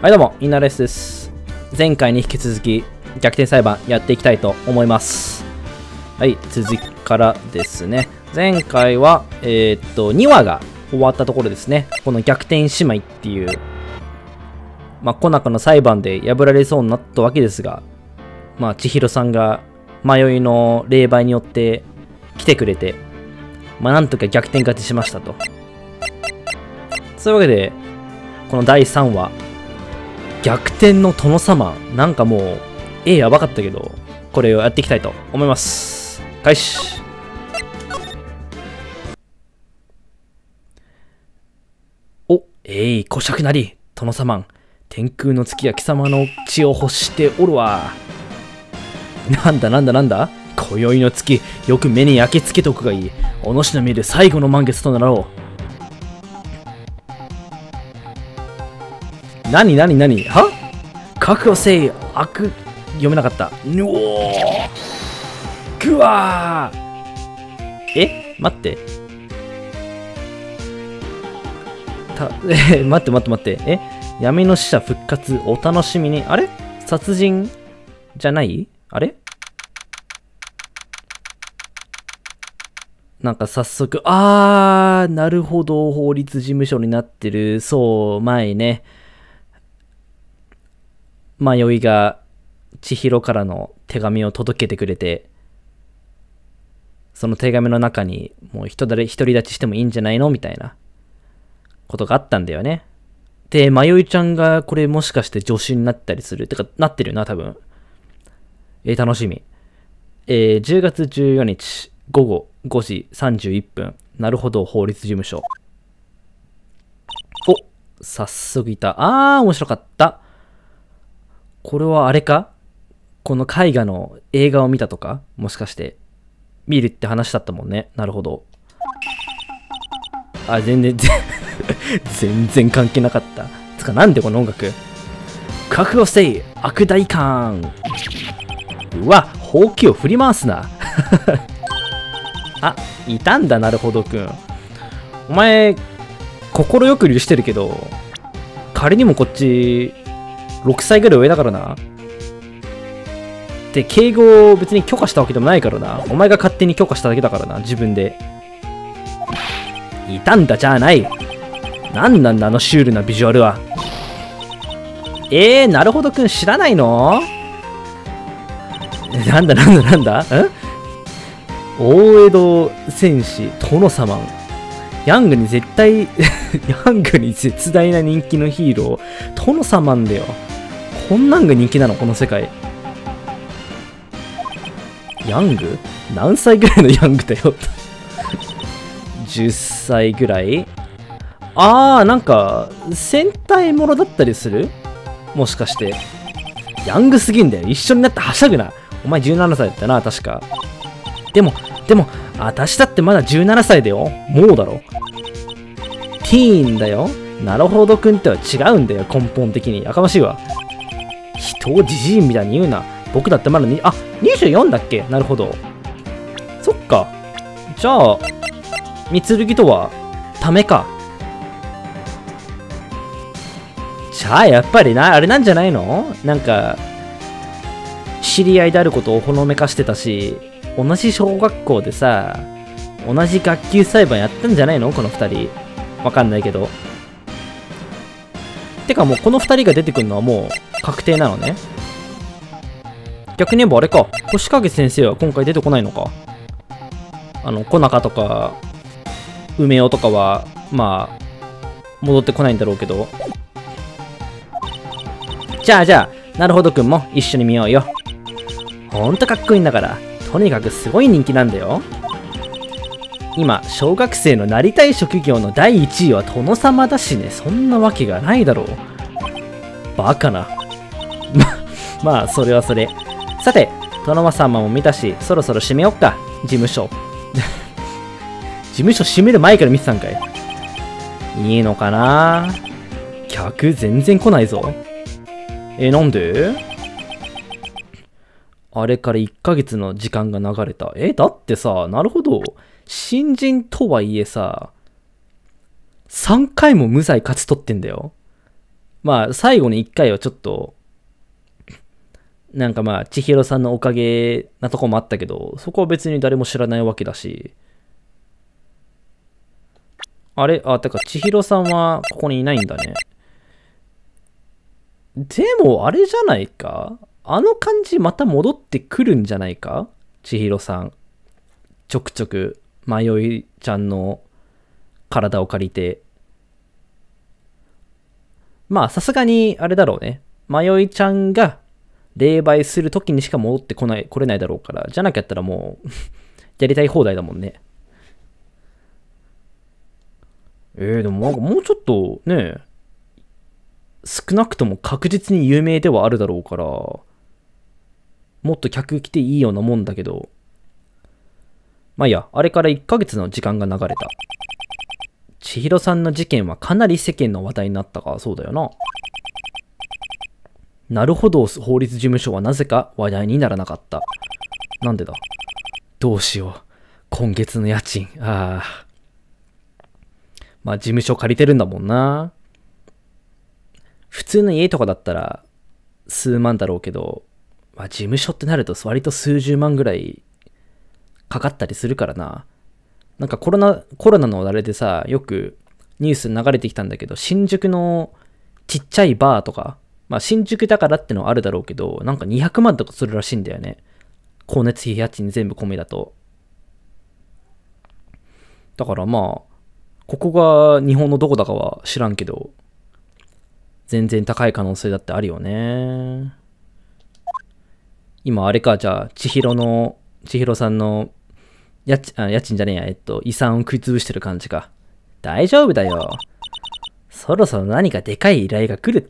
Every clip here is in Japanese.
はいどうも、インナーレスです。前回に引き続き逆転裁判やっていきたいと思います。はい、続きからですね。前回は、2話が終わったところですね。この逆転姉妹っていう、コナカの裁判で破られそうになったわけですが、千尋さんが迷いの霊媒によって来てくれて、なんとか逆転勝ちしましたと。そういうわけで、この第3話、逆転の殿様、なんかもう、やばかったけど、これをやっていきたいと思います。開始。お、こしゃくなり、殿様。天空の月が貴様の血を欲しておるわ。なんだ今宵の月、よく目に焼き付けておくがいい。お主の見る最後の満月となろう。何は覚悟せい悪読めなかった。うおーぐわー待って待って闇の使者復活お楽しみに。あれ殺人じゃない？あれなんか早速なるほど、法律事務所になってる。そう、前ね、迷いが千尋からの手紙を届けてくれて、その手紙の中にもう独り立ちしてもいいんじゃないのみたいなことがあったんだよね。で、迷いちゃんがこれもしかして助手になったりする。てか、なってるな、多分。楽しみ。10月14日午後5時31分。なるほど、法律事務所。お、早速いた。面白かった。これはあれか？この絵画の映画を見たとか？もしかして見るって話だったもんね。なるほど。全然関係なかった。つか、なんでこの音楽？覚悟せい悪大官。うわ、ほうきを振り回すな。いたんだ、なるほどくん。お前心よく許してるけど、仮にもこっち6歳ぐらい上だからな。で、敬語を別に許可したわけでもないからな。お前が勝手に許可しただけだからな、自分で。いたんだじゃない。なんなんだ、あのシュールなビジュアルは。なるほどくん知らないの？なんだ大江戸戦士、殿様。ヤングに絶大な人気のヒーロー、殿様んだよ。こんなんが人気なの、この世界。ヤング？何歳ぐらいのヤングだよ。10歳ぐらい？なんか、戦隊ものだったりする？もしかして。ヤングすぎんだよ。一緒になってはしゃぐな。お前17歳だったな、確か。でも、私だってまだ17歳だよ。もうだろ。ティーンだよ。なるほどくんっては違うんだよ、根本的に。やかましいわ。人をじじいみたいに言うな。僕だってまだ24だっけ？なるほど。そっか。じゃあ、三剣とは、ためか。じゃあ、やっぱりあれなんじゃないの？なんか、知り合いであることをほのめかしてたし、同じ小学校でさ、同じ学級裁判やったんじゃないの？この二人。わかんないけど。てかもうこの二人が出てくるのはもう確定なのね。逆に言えばあれか。星影先生は今回出てこないのか。小中とか、梅尾とかは、戻ってこないんだろうけど。じゃあ、なるほどくんも一緒に見ようよ。ほんとかっこいいんだから。とにかくすごい人気なんだよ。今、小学生のなりたい職業の第1位は殿様だしね。そんなわけがないだろう。バカな。それはそれ。さて、殿様も見たし、そろそろ閉めよっか。事務所。事務所閉める前から見てたんかい。いいのかな？客全然来ないぞ。なんで？あれから1ヶ月の時間が流れた。だってさ、なるほど。新人とはいえさ、3回も無罪勝ち取ってんだよ。 まあ、最後に一回はちょっと、なんかまあ、千尋さんのおかげなとこもあったけど、そこは別に誰も知らないわけだし。あれてか、千尋さんはここにいないんだね。でも、あれじゃないか？あの感じまた戻ってくるんじゃないか？千尋さん。ちょくちょく、まよいちゃんの体を借りて。まあ、さすがに、あれだろうね。まよいちゃんが、霊媒するときにしか戻ってこれないだろうから。じゃなきゃったらもう、やりたい放題だもんね。でもなんかもうちょっとね、少なくとも確実に有名ではあるだろうから、もっと客来ていいようなもんだけど、まあいいや、あれから1ヶ月の時間が流れた。千尋さんの事件はかなり世間の話題になったか、そうだよな。なるほど、法律事務所はなぜか話題にならなかった。なんでだ？どうしよう。今月の家賃。まあ事務所借りてるんだもんな。普通の家とかだったら数万だろうけど、まあ事務所ってなると割と数十万ぐらいかかったりするからな。なんかコロナのあれでさ、よくニュース流れてきたんだけど、新宿のちっちゃいバーとか、まあ新宿だからってのはあるだろうけど、なんか200万とかするらしいんだよね。光熱費家賃全部込みだと。だからまあ、ここが日本のどこだかは知らんけど、全然高い可能性だってあるよね。今あれか、じゃあ、千尋さんの家賃じゃねえや、遺産を食いつぶしてる感じか。大丈夫だよ。そろそろ何かでかい依頼が来るって。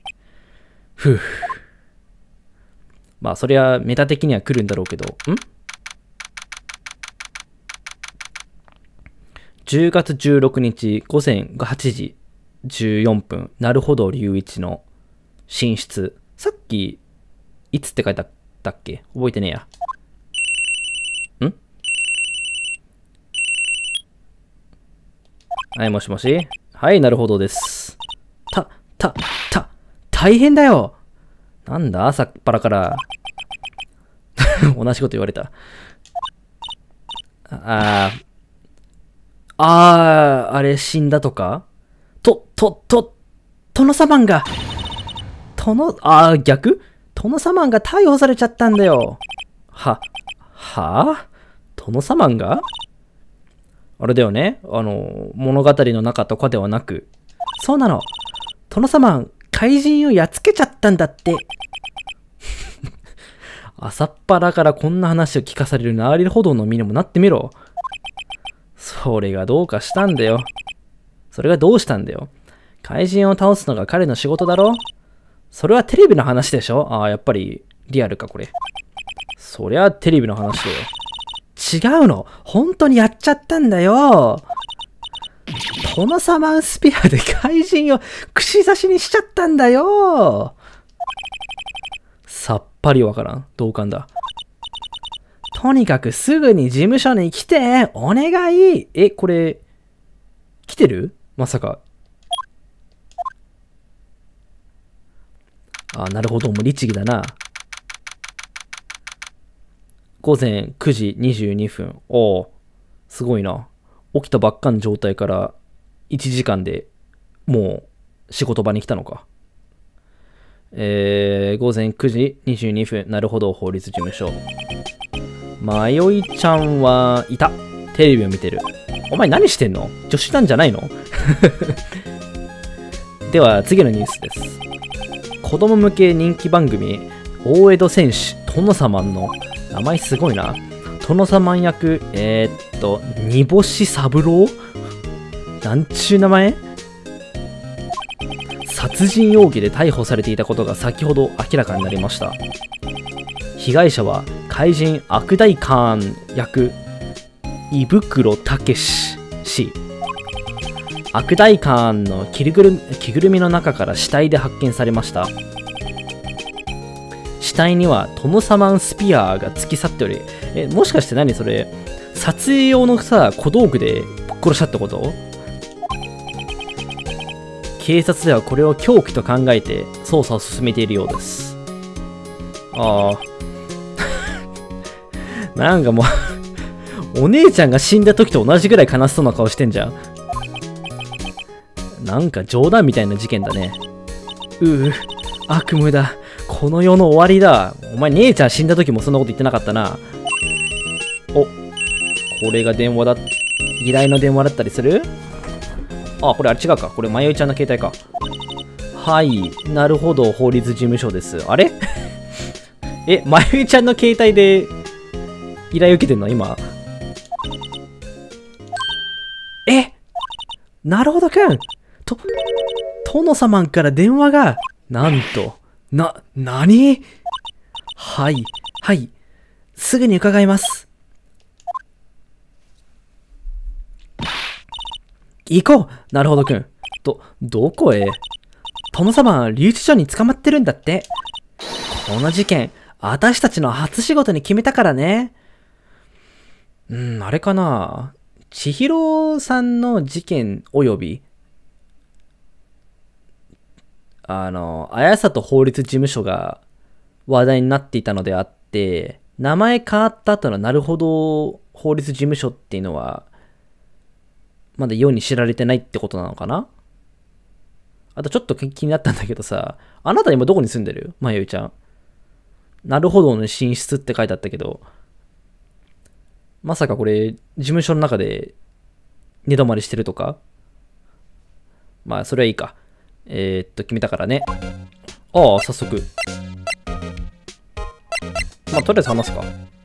まあ、そりゃメタ的には来るんだろうけど、10月16日午前8時14分、なるほど隆一の寝室。さっき、いつって書いてあったっけ？覚えてねえや。はい、もしもし？はい、なるほどです。大変だよ。なんだ朝っぱらから。同じこと言われた。あれ死んだとか？殿様が、逆？殿様が逮捕されちゃったんだよ。殿様が？あれだよね。物語の中とかではなく。そうなの。殿様、怪人をやっつけちゃったんだって。朝っぱらからこんな話を聞かされるなりほどの身にもなってみろ。それがどうしたんだよ。怪人を倒すのが彼の仕事だろ？それはテレビの話でしょ？やっぱりリアルかこれ。そりゃテレビの話だよ。違うの。本当にやっちゃったんだよ。殿様スピアで怪人を串刺しにしちゃったんだよ。さっぱりわからん。同感だ。とにかくすぐに事務所に来て、お願い。これ、来てる？まさか。なるほど。もう律儀だな。午前9時22分。すごいな。起きたばっかの状態から1時間でもう仕事場に来たのか。午前9時22分。なるほど、法律事務所。まよいちゃんはいた。テレビを見てる。お前何してんの？女子なんじゃないの？では次のニュースです。子供向け人気番組、大江戸戦士殿様の名前すごいな。殿様役、煮干し三郎？なんちゅう名前？殺人容疑で逮捕されていたことが先ほど明らかになりました。被害者は怪人悪大官役胃袋武史氏。悪大官の着ぐるみの中から死体で発見されました。死体には殿様スピアーが突き去っており、もしかして何それ、撮影用のさ小道具でぶっ殺したってこと？ 警察ではこれを凶器と考えて捜査を進めているようです。ああ。なんかもうお姉ちゃんが死んだ時と同じぐらい悲しそうな顔してんじゃん。なんか冗談みたいな事件だね。悪夢だ。この世の終わりだ。お前姉ちゃん死んだ時もそんなこと言ってなかったな。お、これが電話だ。依頼の電話だったりする？あ、これあれ違うか。これまよいちゃんの携帯か。はい。なるほど。法律事務所です。あれまよいちゃんの携帯で依頼受けてんの今。なるほどくん。殿様から電話が。なんと。なに？はい。すぐに伺います。行こう。なるほどくん。どこへ？殿様は留置所に捕まってるんだって。この事件、私たちの初仕事に決めたからね。あれかな。千尋さんの事件及び、綾里法律事務所が話題になっていたのであって、名前変わった後のなるほど法律事務所っていうのは、まだ世に知られてないってことなのかな。あとちょっと気になったんだけどさ、あなた今どこに住んでる？まゆいちゃん。なるほどの寝室って書いてあったけど、まさかこれ、事務所の中で寝泊まりしてるとか？まあ、それはいいか。決めたからね。ああ、早速。まあ、とりあえず話すか。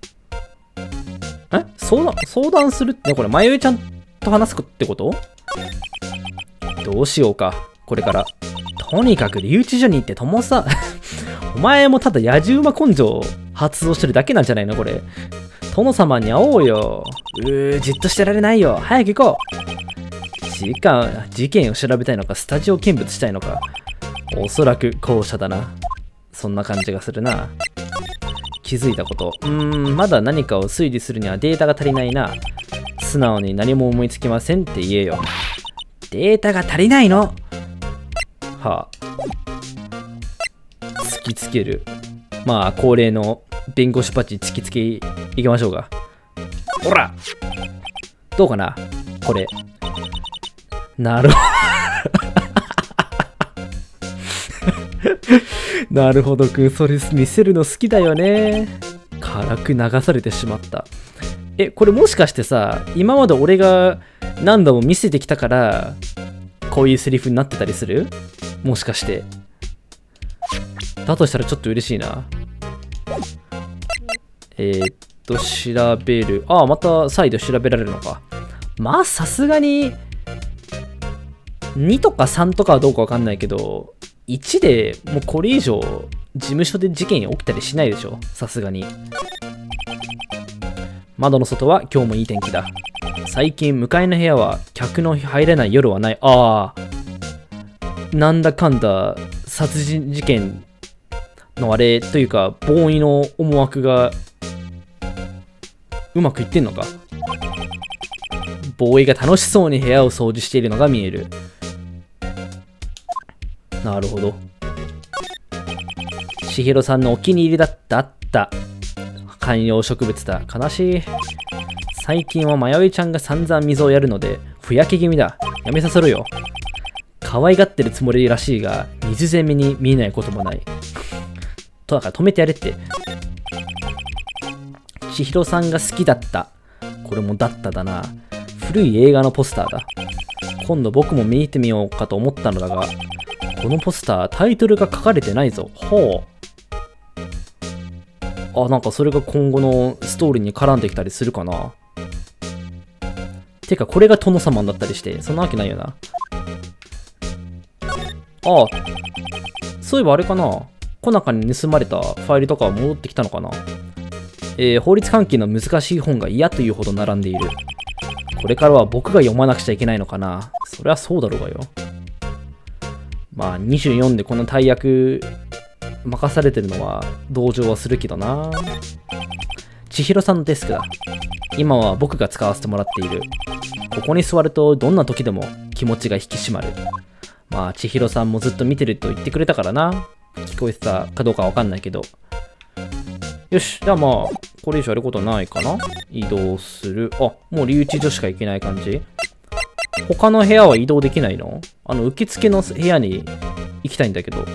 相談するってね、これ、まゆいちゃんと話すってこと？どうしようか、これから。とにかく留置所に行って友さ、お前もただ野じ馬根性発動してるだけなんじゃないのこれ。殿様に会おうよ。じっとしてられないよ。早く行こう。事件を調べたいのか、スタジオ見物したいのか。おそらく後者だな。そんな感じがするな。気づいたこと。まだ何かを推理するにはデータが足りないな。素直に何も思いつきませんって言えよ。データが足りないの？はあ。突きつける。まあ、恒例の弁護士パッチ突きつけいきましょうか。ほら！どうかなこれ。なるほど。なるほどくん、それ見せるの好きだよね。辛く流されてしまった。これもしかしてさ、今まで俺が何度も見せてきたから、こういうセリフになってたりする？もしかして。だとしたらちょっと嬉しいな。調べる。また再度調べられるのか。まあ、さすがに、2とか3とかはどうかわかんないけど、1でもうこれ以上、事務所で事件起きたりしないでしょ。さすがに。窓の外は今日もいい天気だ。最近、向かいの部屋は客の入れない夜はない。なんだかんだ、殺人事件のあれというか、ボーイの思惑が、うまくいってんのか。ボーイが楽しそうに部屋を掃除しているのが見える。なるほど。千尋さんのお気に入りだった観葉植物だ。悲しい。最近はまよいちゃんが散々水をやるので、ふやけ気味だ。やめさせろよ。可愛がってるつもりらしいが、水攻めに見えないこともない。だから止めてやれって。千尋さんが好きだった。これもだな。古い映画のポスターだ。今度僕も見てみようかと思ったのだが、このポスター、タイトルが書かれてないぞ。なんかそれが今後のストーリーに絡んできたりするかな。てか、これが殿様だったりして、そんなわけないよな。そういえばあれかな。小中に盗まれたファイルとかは戻ってきたのかな。法律関係の難しい本が嫌というほど並んでいる。これからは僕が読まなくちゃいけないのかな。そりゃそうだろうがよ。まあ、24でこの大役任されてるのは同情はするけどな。千尋さんのデスクだ。今は僕が使わせてもらっている。ここに座るとどんな時でも気持ちが引き締まる。 まあ、千尋さんもずっと見てると言ってくれたからな。聞こえてたかどうかわかんないけど。よし。じゃあまあ、これ以上やることないかな。移動する。あ、もう留置所しか行けない感じ。他の部屋は移動できないの？受付の部屋に行きたいんだけど。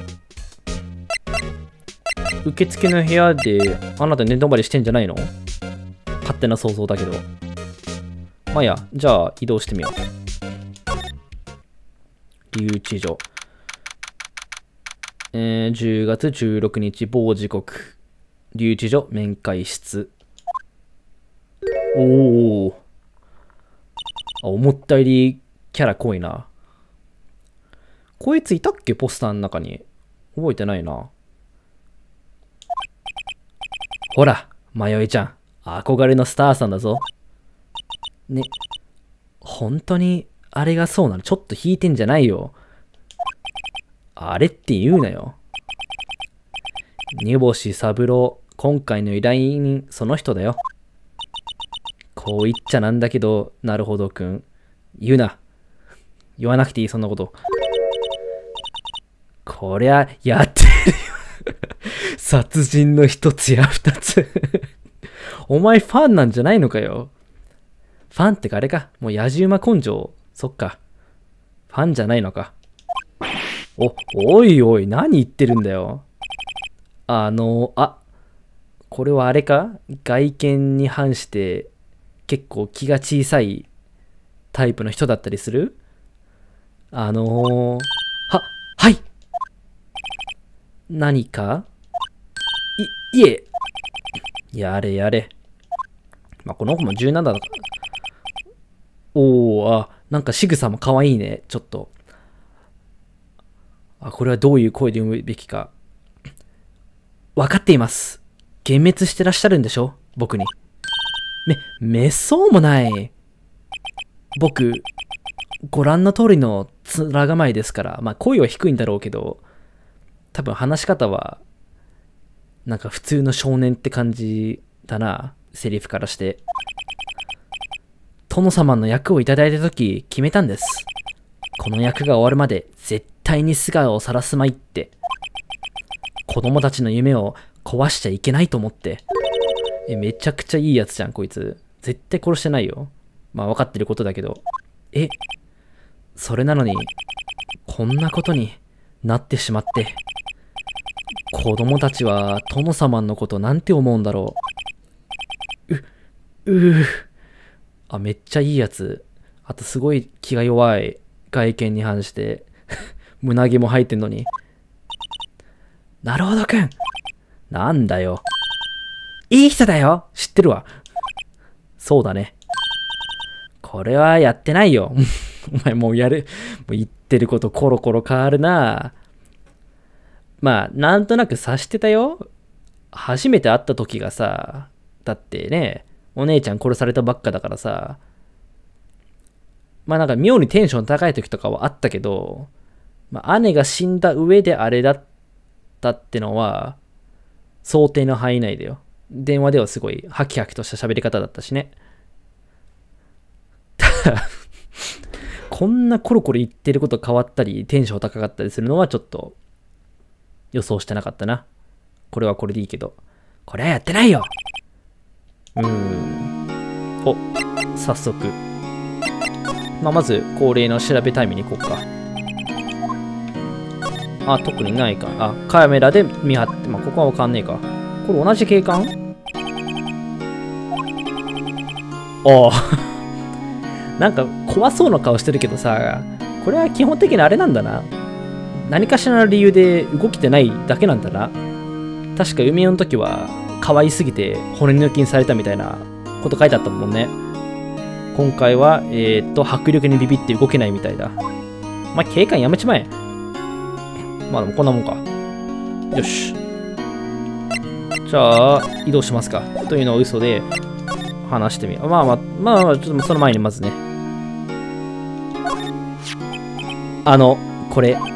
受付の部屋で、あなた寝泊まりしてんじゃないの？勝手な想像だけど。まあいや、じゃあ移動してみよう。留置所。10月16日、某時刻。留置所、面会室。おー。思ったよりキャラ濃いな。こいついたっけポスターの中に。覚えてないな。ほら、迷いちゃん。憧れのスターさんだぞ。ね。本当に、あれがそうなの？ちょっと引いてんじゃないよ。あれって言うなよ。煮干し三郎、今回の依頼人、その人だよ。こう言っちゃなんだけど、なるほどくん。言うな。言わなくていい、そんなこと。こりゃ、やってるよ。殺人の一つや二つ。お前ファンなんじゃないのかよ。ファンってかあれか。もう野じ馬根性。そっか。ファンじゃないのか。おいおい、何言ってるんだよ。これはあれか？外見に反して結構気が小さいタイプの人だったりする？はい。何か？いえ。やれやれ。まあ、この子も17だから。なんか仕草も可愛いね。ちょっと。これはどういう声で読むべきか。わかっています。幻滅してらっしゃるんでしょ？僕に。めっそうもない。僕、ご覧の通りの面構えですから、まあ声は低いんだろうけど、多分話し方は、なんか普通の少年って感じだな。セリフからして。殿様の役をいただいたとき決めたんです。この役が終わるまで絶対に素顔を晒すまいって。子供たちの夢を壊しちゃいけないと思って。めちゃくちゃいいやつじゃん、こいつ。絶対殺してないよ。まあ分かってることだけど。それなのに、こんなことになってしまって。子供たちは殿様のことなんて思うんだろう。めっちゃいいやつ。あとすごい気が弱い。外見に反して。胸毛も入ってんのに。なるほどくん。なんだよ。いい人だよ。知ってるわ。そうだね。これはやってないよ。お前もう言ってることコロコロ変わるな。まあ、なんとなく察してたよ。初めて会った時がさ、だってね、お姉ちゃん殺されたばっかだからさ、まあなんか妙にテンション高い時とかはあったけど、まあ姉が死んだ上であれだったってのは、想定の範囲内だよ。電話ではすごいハキハキとした喋り方だったしね。こんなコロコロ言ってること変わったり、テンション高かったりするのはちょっと予想してなかったな。これはこれでいいけど。これはやってないよ。早速。まあ、まず恒例の調べタイムに行こうか。特にないか。カメラで見張って、まあ、ここはわかんねえか。これ同じ警官？なんか怖そうな顔してるけどさ、これは基本的にあれなんだな。何かしらの理由で動きてないだけなんだな。確か海の時は可愛すぎて骨抜きにされたみたいなこと書いてあったもんね。今回は、迫力にビビって動けないみたいだ。まあ、警官やめちまえ。まあでもこんなもんか。よし。じゃあ、移動しますか。というのを嘘で話してみよう。まあ、ちょっとその前にまずね。これ。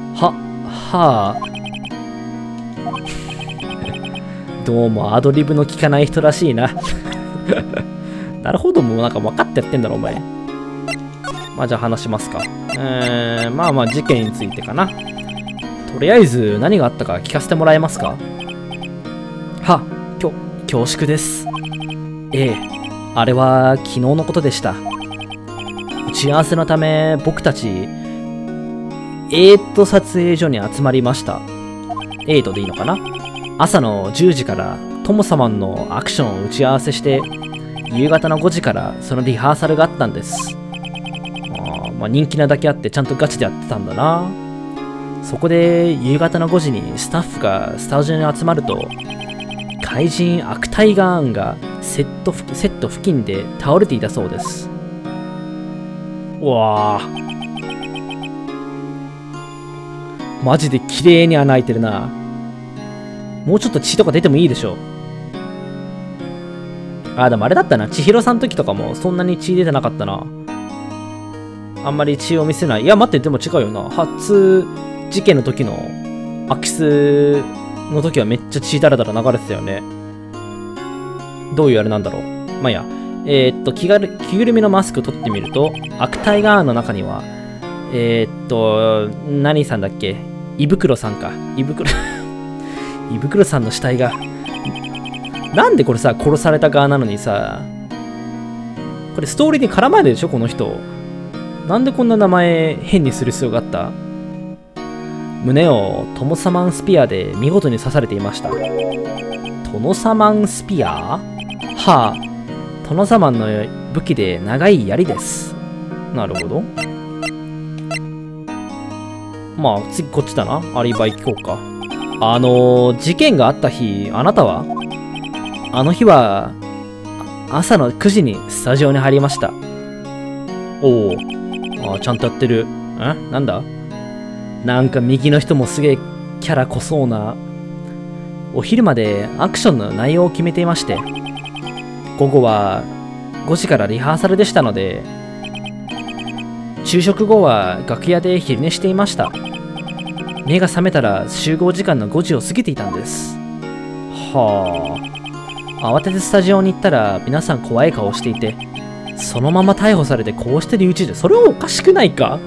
どうもアドリブの効かない人らしいな。なるほど、もうなんか分かってやってんだろ、お前。まあじゃあ話しますか。 まあまあ事件についてかな。とりあえず何があったか聞かせてもらえますか？恐縮です。ええ、あれは昨日のことでした。打ち合わせのため僕たち、撮影所に集まりました。でいいのかな？朝の10時からトモ様のアクションを打ち合わせして、夕方の5時からそのリハーサルがあったんです。まあ人気なだけあってちゃんとガチでやってたんだな。そこで夕方の5時にスタッフがスタジオに集まると、怪人アクタイガーンがセット付近で倒れていたそうです。うわあ、マジで綺麗に穴開いてるな。もうちょっと血とか出てもいいでしょ。でもあれだったな。千尋さんの時とかもそんなに血出てなかったな。あんまり血を見せない。いや、待って、でも違うよな。初事件の時の空き巣の時はめっちゃ血だらだら流れてたよね。どういうあれなんだろう。まあいいや。着ぐるみのマスクを取ってみると、アクタイガーンの中には、何さんだっけ？胃袋さんか。胃袋さんの死体が。なんでこれさ、殺された側なのにさ、これストーリーに絡まないでしょ、この人。なんでこんな名前変にする必要があった？胸をトノサマンスピアで見事に刺されていました。トノサマンスピア？トノサマンの武器で長い槍です。なるほど。まあ、次こっちだな。アリバイ聞こうか。事件があった日、あなたは？あの日は、朝の9時にスタジオに入りました。おお。ちゃんとやってる。なんだ？なんか右の人もすげえキャラ濃そうな。お昼までアクションの内容を決めていまして、午後は5時からリハーサルでしたので、昼食後は楽屋で昼寝していました。目が覚めたら集合時間の5時を過ぎていたんです。慌ててスタジオに行ったら皆さん怖い顔をしていて、そのまま逮捕されてこうして留置で、それはおかしくないか？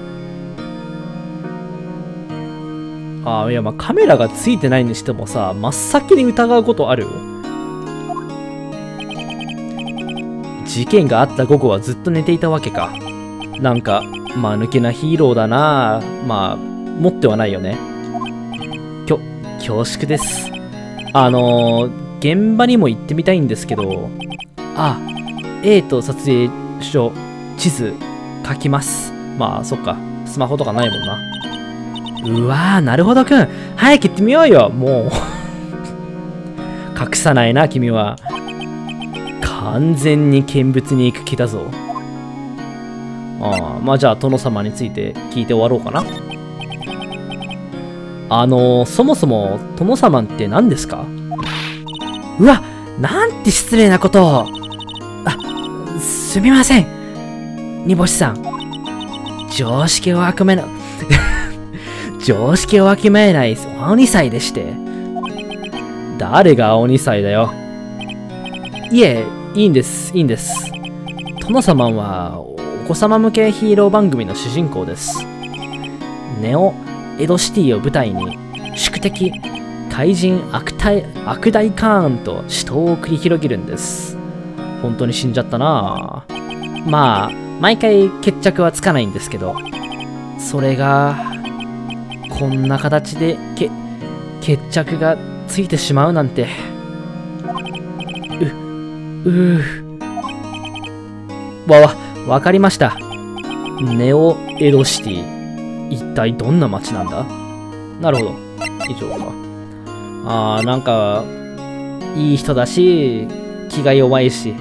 いや、まあカメラがついてないにしてもさ、真っ先に疑うことある？事件があった午後はずっと寝ていたわけか。なんか、まあ抜けなヒーローだな。まあ、持ってはないよね。恐縮です。現場にも行ってみたいんですけど、撮影所、地図、書きます。まあ、そっか。スマホとかないもんな。うわー、なるほどくん。早く行ってみようよ。もう。隠さないな、君は。完全に見物に行く気だぞ。まあじゃあ、殿様について聞いて終わろうかな。そもそも、殿様って何ですか？うわ、なんて失礼なことを。すみません。煮干しさん。常識をわきまえない鬼才でして。誰が鬼才だよ。いえ、いいんです。殿様は、お子様向けヒーロー番組の主人公です。ネオ・エドシティを舞台に、宿敵、怪人アクダイカーンと死闘を繰り広げるんです。本当に死んじゃったなぁ。まあ、毎回決着はつかないんですけど、それが、こんな形で決着がついてしまうなんて。わかりました。ネオエドシティ。一体どんな街なんだ？なるほど。以上か。なんか、いい人だし、気が弱いし。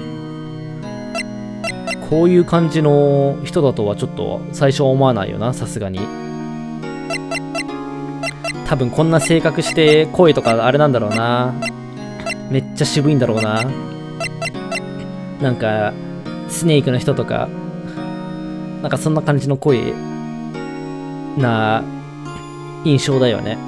こういう感じの人だとはちょっと最初は思わないよな、さすがに。多分こんな性格して声とかあれなんだろうな。めっちゃ渋いんだろうな。なんか、スネークの人とか、なんかそんな感じの声な印象だよね。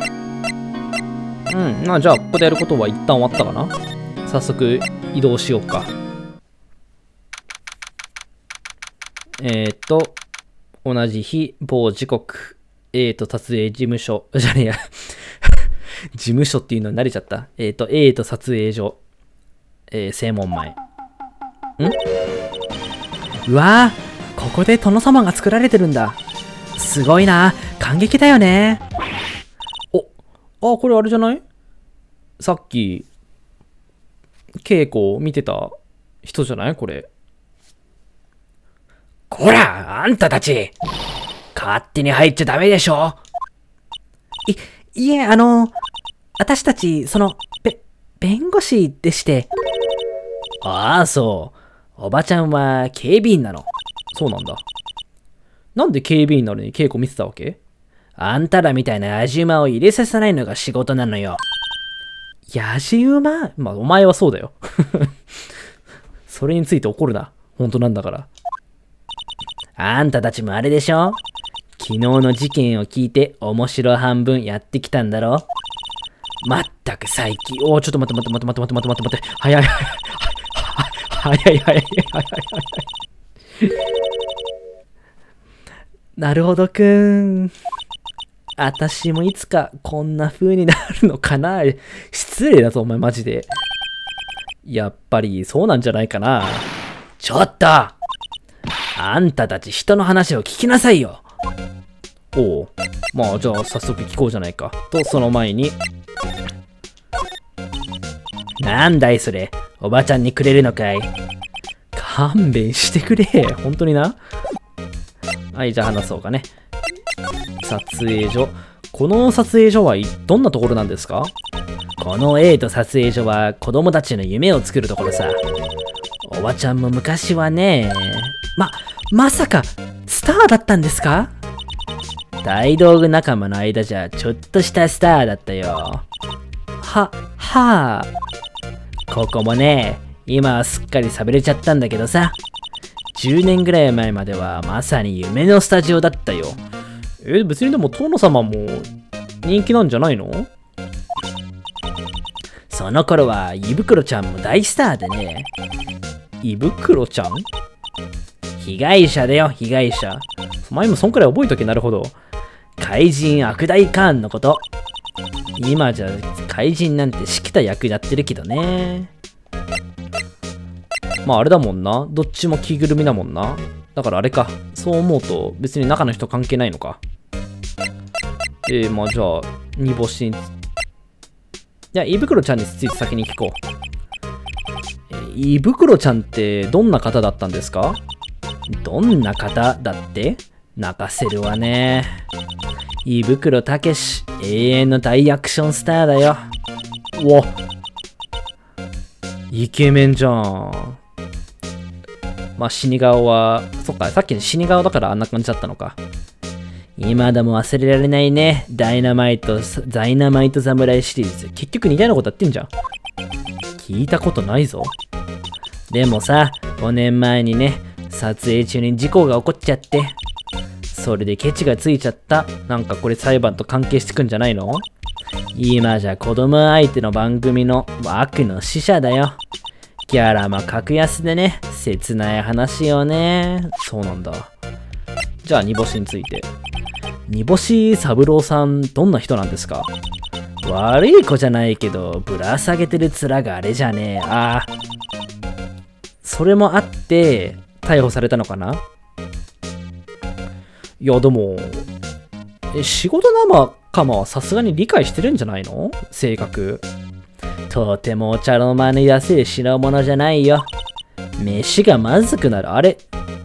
まあじゃあここでやることは一旦終わったかな。早速移動しようか。 同じ日、某時刻、A と撮影事務所、じゃねえや。事務所っていうのに慣れちゃった。A と撮影所、正門前。うわぁ、ここで殿様が作られてるんだ。すごいな。感激だよね。これあれじゃない？さっき、稽古を見てた人じゃないこれ。こら、あんたたち勝手に入っちゃダメでしょ。いえ、私たち、弁護士でして。ああ、そう。おばちゃんは警備員なの。そうなんだ。なんで警備員なのに稽古見てたわけ？あんたらみたいな野じ馬を入れさせないのが仕事なのよ。野じ馬？まあ、お前はそうだよ。それについて怒るな。本当なんだから。あんたたちもあれでしょ？昨日の事件を聞いて面白半分やってきたんだろ？まったく最近。ちょっと待って。早い。なるほどくん。あたしもいつかこんな風になるのかな。失礼だぞお前マジで。やっぱりそうなんじゃないかな。ちょっとあんたたち人の話を聞きなさいよ。おう。まあじゃあ早速聞こうじゃないか。とその前に。なんだいそれ。おばちゃんにくれるのかい。勘弁してくれ。本当にな。はい、じゃあ話そうかね。撮影所。この撮影所はどんなところなんですか？この A と撮影所は子供たちの夢を作るところさ。おばちゃんも昔はね、まさかスターだったんですか？大道具仲間の間じゃちょっとしたスターだったよ。はあ。ここもね、今はすっかり寂れちゃったんだけどさ。10年ぐらい前まではまさに夢のスタジオだったよ。別にでも殿様も人気なんじゃないの？その頃は胃袋ちゃんも大スターでね。胃袋ちゃん？被害者だよ、被害者。お前もそんくらい覚えとけ。なるほど。怪人悪大カーンのこと。今じゃ怪人なんてしきた役やってるけどね。まああれだもんな。どっちも着ぐるみだもんな。だからあれか。そう思うと別に中の人関係ないのか。まあじゃあ、煮干しに。胃袋ちゃんについて先に聞こう。胃袋ちゃんってどんな方だったんですか？どんな方だって？泣かせるわね。胃袋たけし、永遠の大アクションスターだよ。うわ。イケメンじゃん。まあ死に顔は、そっか、さっきの死に顔だからあんな感じだったのか。今でも忘れられないね。ダイナマイト侍シリーズ。結局似たようなことやってんじゃん。聞いたことないぞ。でもさ、5年前にね、撮影中に事故が起こっちゃって。それでケチがついちゃった。なんかこれ裁判と関係してくんじゃないの？今じゃ子供相手の番組の悪の使者だよ。ギャラも格安でね、切ない話よね。そうなんだ。じゃあ煮干しについて。煮干し三郎さん、どんな人なんですか？悪い子じゃないけど、ぶら下げてる面があれじゃねえ。それもあって、逮捕されたのかな？いや、でも、仕事仲間はさすがに理解してるんじゃないの？性格。とてもお茶の間に安い品物じゃないよ。飯がまずくなる。あれ？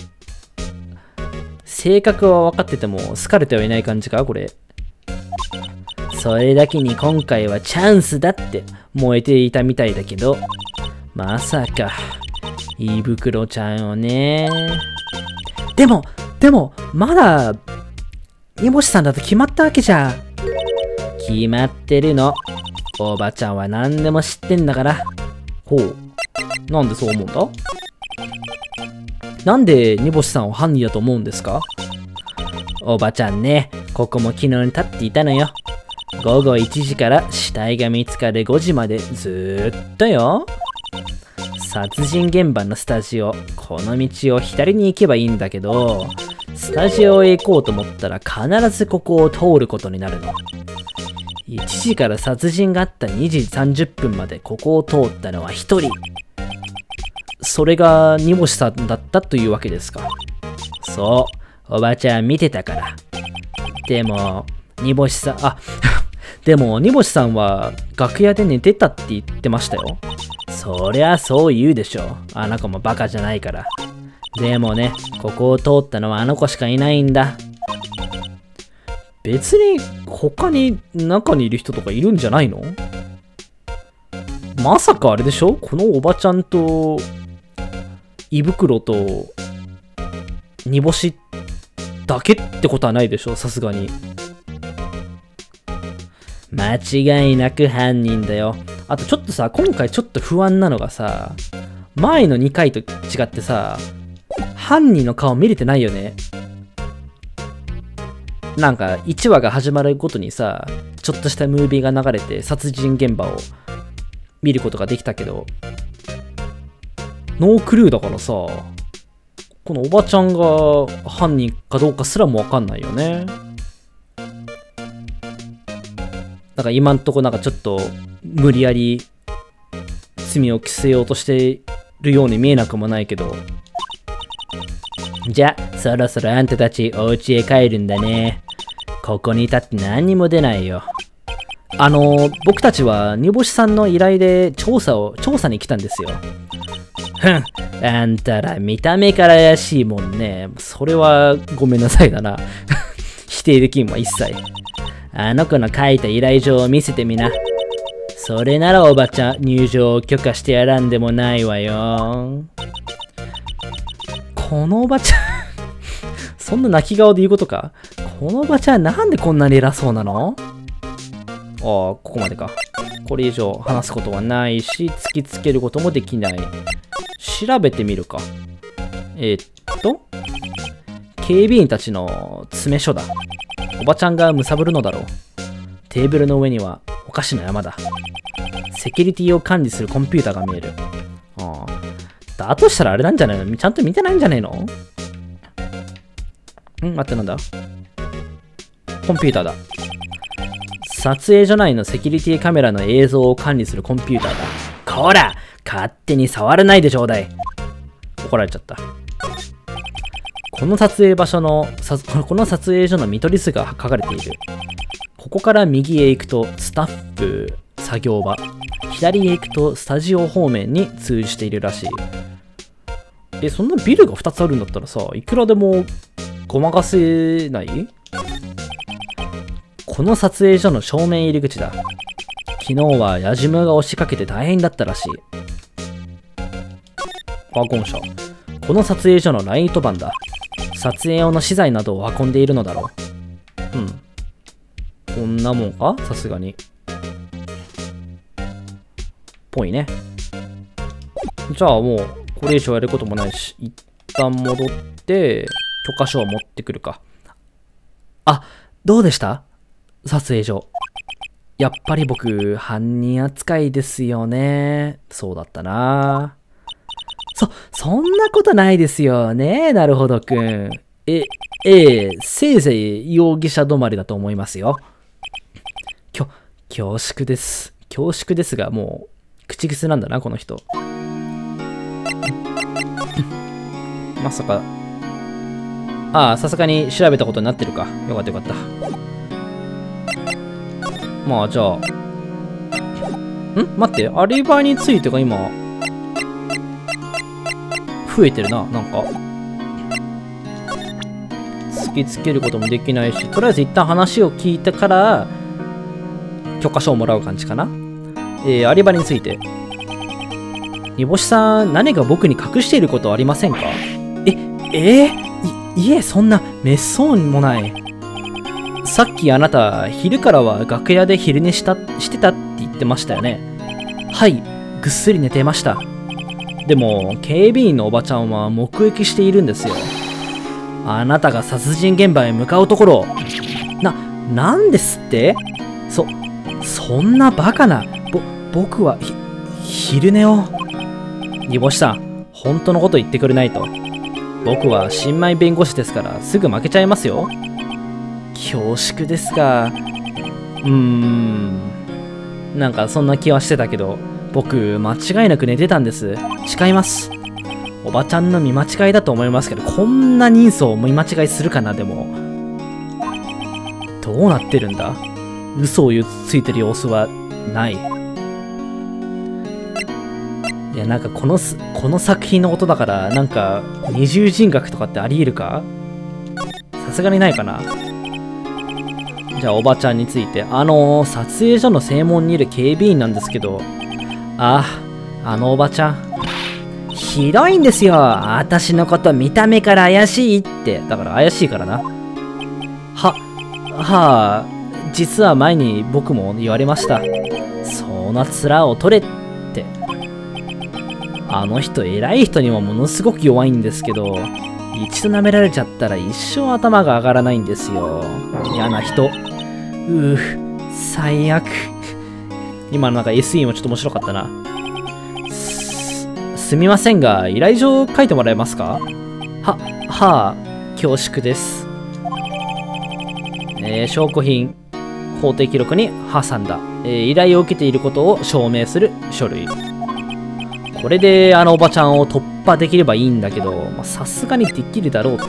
性格は分かってても好かれてはいない感じかこれ。それだけに今回はチャンスだって燃えていたみたいだけど、まさか、胃袋ちゃんをね。でも、まだ、煮干しさんだと決まったわけじゃ。決まってるの。おばちゃんは何でも知ってんだから。ほう。なんでそう思うんだ？なんで煮干しさんを犯人だと思うんですか？おばちゃんね、ここも昨日に立っていたのよ。午後1時から死体が見つかる5時までずーっとよ。殺人現場のスタジオ、この道を左に行けばいいんだけど、 スタジオへ行こうと思ったら必ずここを通ることになるの。1時から殺人があった2時30分までここを通ったのは1人。それが煮干さんだったというわけですか。そう、おばちゃん見てたから。でも、煮干さん、でも煮干さんは楽屋で寝てたって言ってましたよ。そりゃそう言うでしょ。あの子もバカじゃないから。でもね、ここを通ったのはあの子しかいないんだ。別に他に中にいる人とかいるんじゃないの？まさかあれでしょ？このおばちゃんと胃袋と煮干しだけってことはないでしょ、さすがに。間違いなく犯人だよ。あとちょっとさ、今回ちょっと不安なのがさ、前の2回と違ってさ、犯人の顔見れてないよね。なんか1話が始まるごとにさ、ちょっとしたムービーが流れて殺人現場を見ることができたけど、ノークルーだからさ、このおばちゃんが犯人かどうかすらもわかんないよね。なんか今んとこなんかちょっと無理やり罪を着せようとしてるように見えなくもないけど。じゃ、そろそろあんたたちお家へ帰るんだね。ここにいたって何にも出ないよ。僕たちは煮干しさんの依頼で調査に来たんですよ。ふん、あんたら見た目から怪しいもんね。それはごめんなさいだな。否定できんわ、一切。あの子の書いた依頼状を見せてみな。それならおばちゃん、入場を許可してやらんでもないわよ。このおばちゃんそんな泣き顔で言うことか？このおばちゃんなんでこんなに偉そうなの？ここまでか。これ以上話すことはないし、突きつけることもできない。調べてみるか。警備員たちの詰め所だ。おばちゃんが貪るのだろう。テーブルの上にはお菓子の山だ。セキュリティを管理するコンピューターが見える。だとしたらあれなんじゃないの？ちゃんと見てないんじゃねえの？待って、なんだ？コンピューターだ。撮影所内のセキュリティカメラの映像を管理するコンピューターだ。こら！勝手に触らないでちょうだい。怒られちゃった。この撮影所の見取り図が書かれている。ここから右へ行くとスタッフ作業場、左へ行くとスタジオ方面に通じているらしい。そんなビルが2つあるんだったらさ、いくらでもごまかせない？この撮影所の正面入り口だ。昨日は野じ馬が押しかけて大変だったらしい。ワゴン車。この撮影所のライトバンだ。撮影用の資材などを運んでいるのだろう。こんなもんか？さすがに。ぽいね。じゃあもう、これ以上やることもないし、一旦戻って、許可書を持ってくるか。どうでした？撮影所。やっぱり僕、犯人扱いですよね。そうだったな。そんなことないですよね、なるほどくん。せいぜい容疑者止まりだと思いますよ。恐縮です。恐縮ですが、もう、口癖なんだな、この人。まさか。さすがに調べたことになってるか。よかったよかった。まあ、じゃあ。待って、アリバイについてが今、増えてるな、なんか。突きつけることもできないし、とりあえず一旦話を聞いてから、許可書をもらう感じかな。アリバイについて。煮干しさん、何か僕に隠していることはありませんか？いえ、そんな、めっそうにもない。さっきあなた、昼からは楽屋で昼寝してたって言ってましたよね。はい、ぐっすり寝てました。でも、警備員のおばちゃんは目撃しているんですよ。あなたが殺人現場へ向かうところ。なんですって？そんなバカな、僕は、昼寝を。煮干しさん、本当のこと言ってくれないと。 僕は新米弁護士ですからすぐ負けちゃいますよ。恐縮ですが、なんかそんな気はしてたけど、僕間違いなく寝てたんです。誓います。おばちゃんの見間違いだと思いますけど、こんな人相を見間違いするかな。でもどうなってるんだ。嘘をついてる様子はない。いや、なんかこの作品のことだから、なんか二重人格とかってありえるか。さすがにないかな。じゃあおばちゃんについて、撮影所の正門にいる警備員なんですけど、あのおばちゃんひどいんですよ。私のこと見た目から怪しいって。だから怪しいからな。実は前に僕も言われました。そんな面を取れって。あの人偉い人にもものすごく弱いんですけど、一度舐められちゃったら一生頭が上がらないんですよ。嫌な人。最悪。今のなんか SE もちょっと面白かったな。すみませんが、依頼状書いてもらえますか。恐縮です。証拠品、法定記録に挟んだ、依頼を受けていることを証明する書類。これであのおばちゃんを突破できればいいんだけど、さすがにできるだろうって。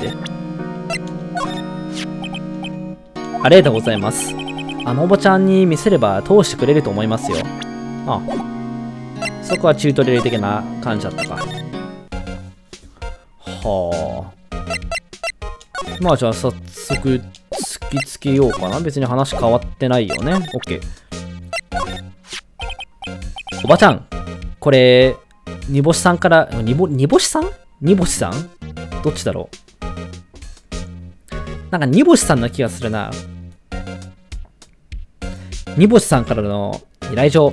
ありがとうございます。あのおばちゃんに見せれば通してくれると思いますよ。そこはチュートリアル的な感じだったか。じゃあ早速突きつけようかな。別に話変わってないよね。OK。おばちゃん、これ煮干しさんから、煮干しさんどっちだろう。なんか煮干しさんな気がするな。煮干しさんからの依頼状。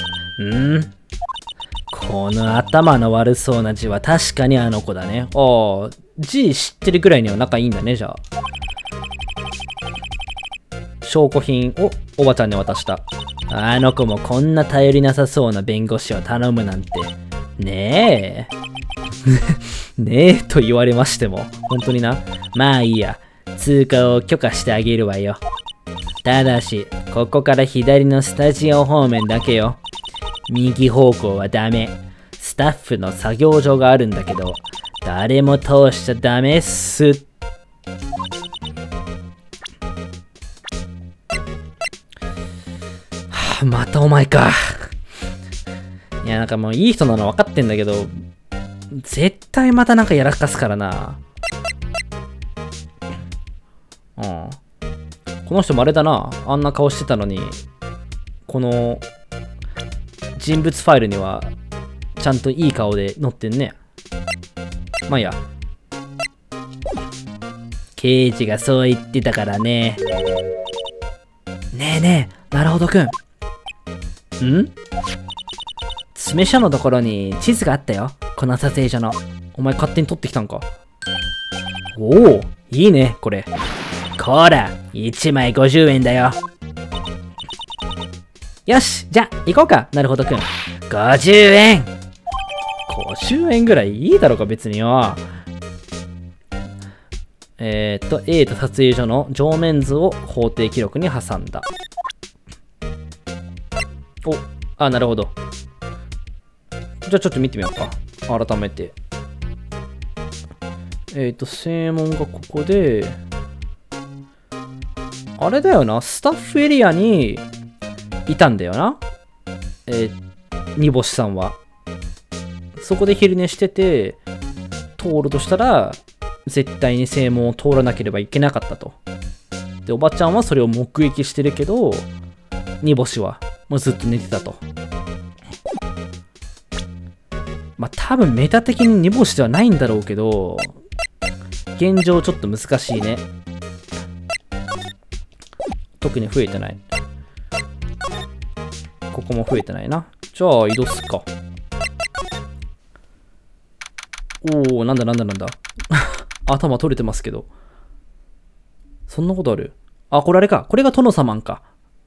この頭の悪そうな字は確かにあの子だね。字知ってるぐらいには仲いいんだね、じゃあ。証拠品をおばちゃんに渡した。あの子もこんな頼りなさそうな弁護士を頼むなんて。ねえ。ねえと言われましても、本当にな。まあいいや。通過を許可してあげるわよ。ただし、ここから左のスタジオ方面だけよ。右方向はダメ。スタッフの作業所があるんだけど、誰も通しちゃダメっす。またお前か。いや、なんかもういい人なの分かってんだけど、絶対またなんかやらかすからな。この人もあれだな。あんな顔してたのに、この人物ファイルにはちゃんといい顔で載ってんね。まあいいや。刑事がそう言ってたからね。ねえ、なるほどくん。詰所のところに地図があったよ。この撮影所の。お前勝手に撮ってきたんか。おお、いいね、これ。こら、1枚50円だよ。よし、じゃあ、行こうか、なるほどくん。50円 !50 円ぐらいいいだろうか、別によ。A と撮影所の上面図を法定記録に挟んだ。なるほど。じゃあちょっと見てみようか。改めて。正門がここで、あれだよな、スタッフエリアにいたんだよな。煮干しさんは。そこで昼寝してて、通るとしたら、絶対に正門を通らなければいけなかったと。で、おばちゃんはそれを目撃してるけど、煮干しはもうずっと寝てたと。多分メタ的に煮干しではないんだろうけど、現状ちょっと難しいね。特に増えてない。ここも増えてないな。じゃあ移動すっか。なんだ。頭取れてますけど。そんなことある？これあれか。これが殿様か。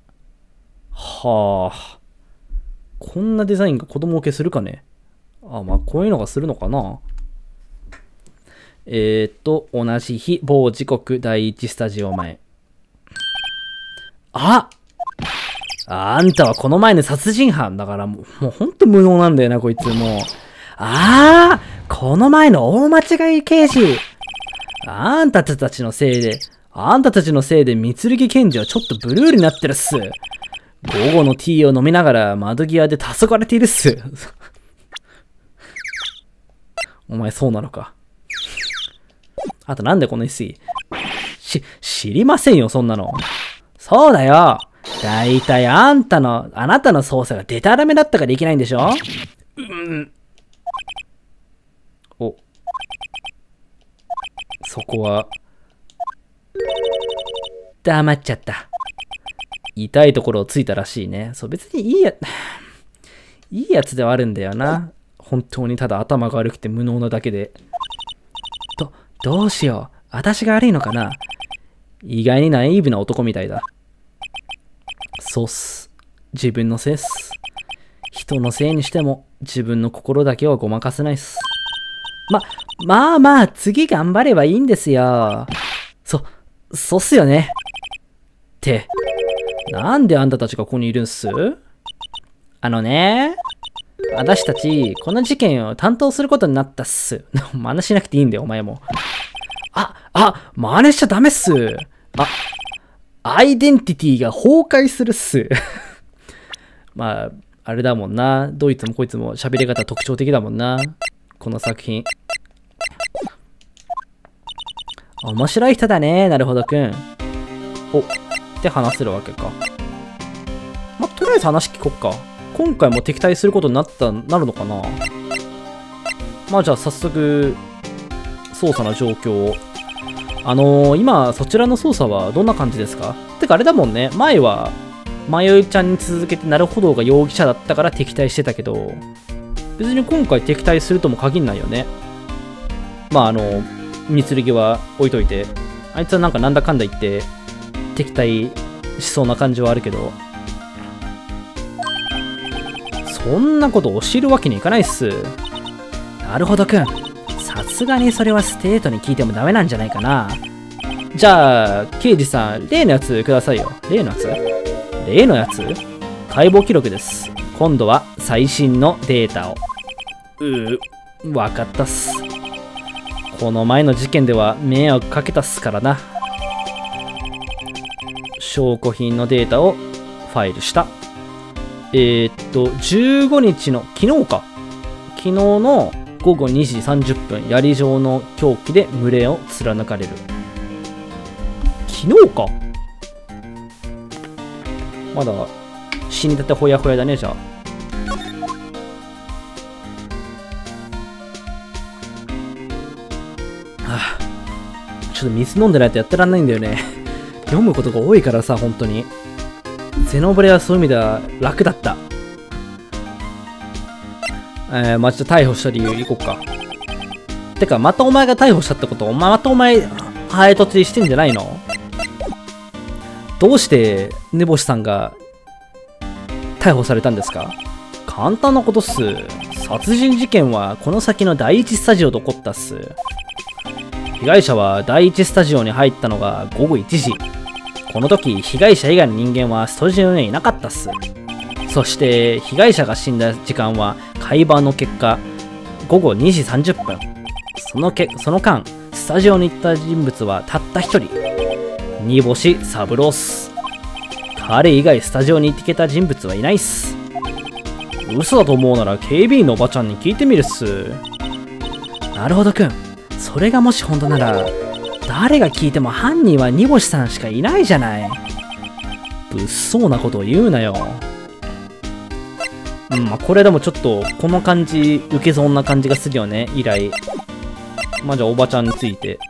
こんなデザインが子供受けするかね。こういうのがするのかな。 同じ日、某時刻、第一スタジオ前。あんたはこの前の殺人犯だからもうほんと無能なんだよな、こいつもう。この前の大間違い刑事。あんたたちのせいで、三剣検事はちょっとブルーになってるっす。午後のティーを飲みながら窓際で黄昏れているっす。お前そうなのか。あとなんでこの SE？ 知りませんよ、そんなの。そうだよ。だいたいあなたの操作がデタラメだったからいけないんでしょ？お。そこは、黙っちゃった。痛いところをついたらしいね。そう、別にいいやつではあるんだよな。本当にただ頭が悪くて無能なだけで。どうしよう。私が悪いのかな？意外にナイーブな男みたいだ。そうっす。自分のせいっす。人のせいにしても自分の心だけはごまかせないっす。まあ、次頑張ればいいんですよ。そうっすよね。って、なんであんたたちがここにいるんす？私たち、この事件を担当することになったっす。真似しなくていいんだよ、お前も。真似しちゃダメっす。アイデンティティが崩壊するっす。まあ、あれだもんな。どいつもこいつも喋り方特徴的だもんな。この作品。面白い人だね、なるほどくん。って話せるわけか。とりあえず話聞こっか。今回も敵対することになるのかな。じゃあ早速、操作の状況を。今、そちらの操作はどんな感じですか？てかあれだもんね。前は、まよいちゃんに続けてなるほどが容疑者だったから敵対してたけど、別に今回敵対するとも限んないよね。三剣は置いといて、あいつはなんだかんだ言って、敵対しそうな感じはあるけど、そんなこと教えるわけにいかないっす。なるほどくん。さすがにそれはステートに聞いてもダメなんじゃないかな。じゃあ、刑事さん、例のやつくださいよ。例のやつ解剖記録です。今度は最新のデータを。わかったっす。この前の事件では迷惑かけたっすからな。証拠品のデータをファイルした。15日の昨日の午後2時30分、槍状の凶器で群れを貫かれる。昨日か。まだ死にたてほやほやだね、じゃあ。ちょっと水飲んでないとやってらんないんだよね。読むことが多いからさ、本当に。ゼノブレはそういう意味では楽だった。ちょっと逮捕した理由いこっか。てか、またお前が逮捕したってこと？またお前、ハエトチしてんじゃないの？どうして、根星さんが、逮捕されたんですか？簡単なことっす。殺人事件は、この先の第一スタジオで起こったっす。被害者は第一スタジオに入ったのが午後1時。この時、被害者以外の人間はスタジオにいなかったっす。そして、被害者が死んだ時間は、会話の結果、午後2時30分。その間、スタジオに行った人物はたった一人。煮干し三郎っす。彼以外スタジオに行けた人物はいないっす。嘘だと思うなら警備員のおばちゃんに聞いてみるっす。なるほどくん。それがもし本当なら、誰が聞いても犯人は煮干しさんしかいないじゃない。物騒なことを言うなよ。これでもちょっと、この感じ、受けそうな感じがするよね、依頼。じゃあおばちゃんについて。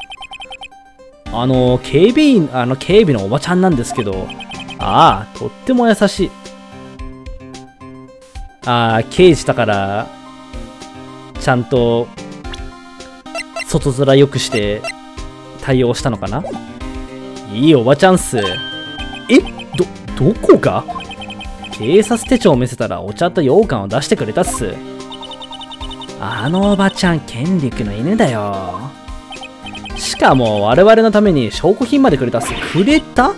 警備のおばちゃんなんですけど、とっても優しい。刑事だから、ちゃんと、外面良くして対応したのかな。いいおばちゃんっす。どこが？警察手帳を見せたらお茶と羊羹を出してくれたっす。あのおばちゃん、権力の犬だよ。 かも我々のために証拠品までくれたっす。くれた？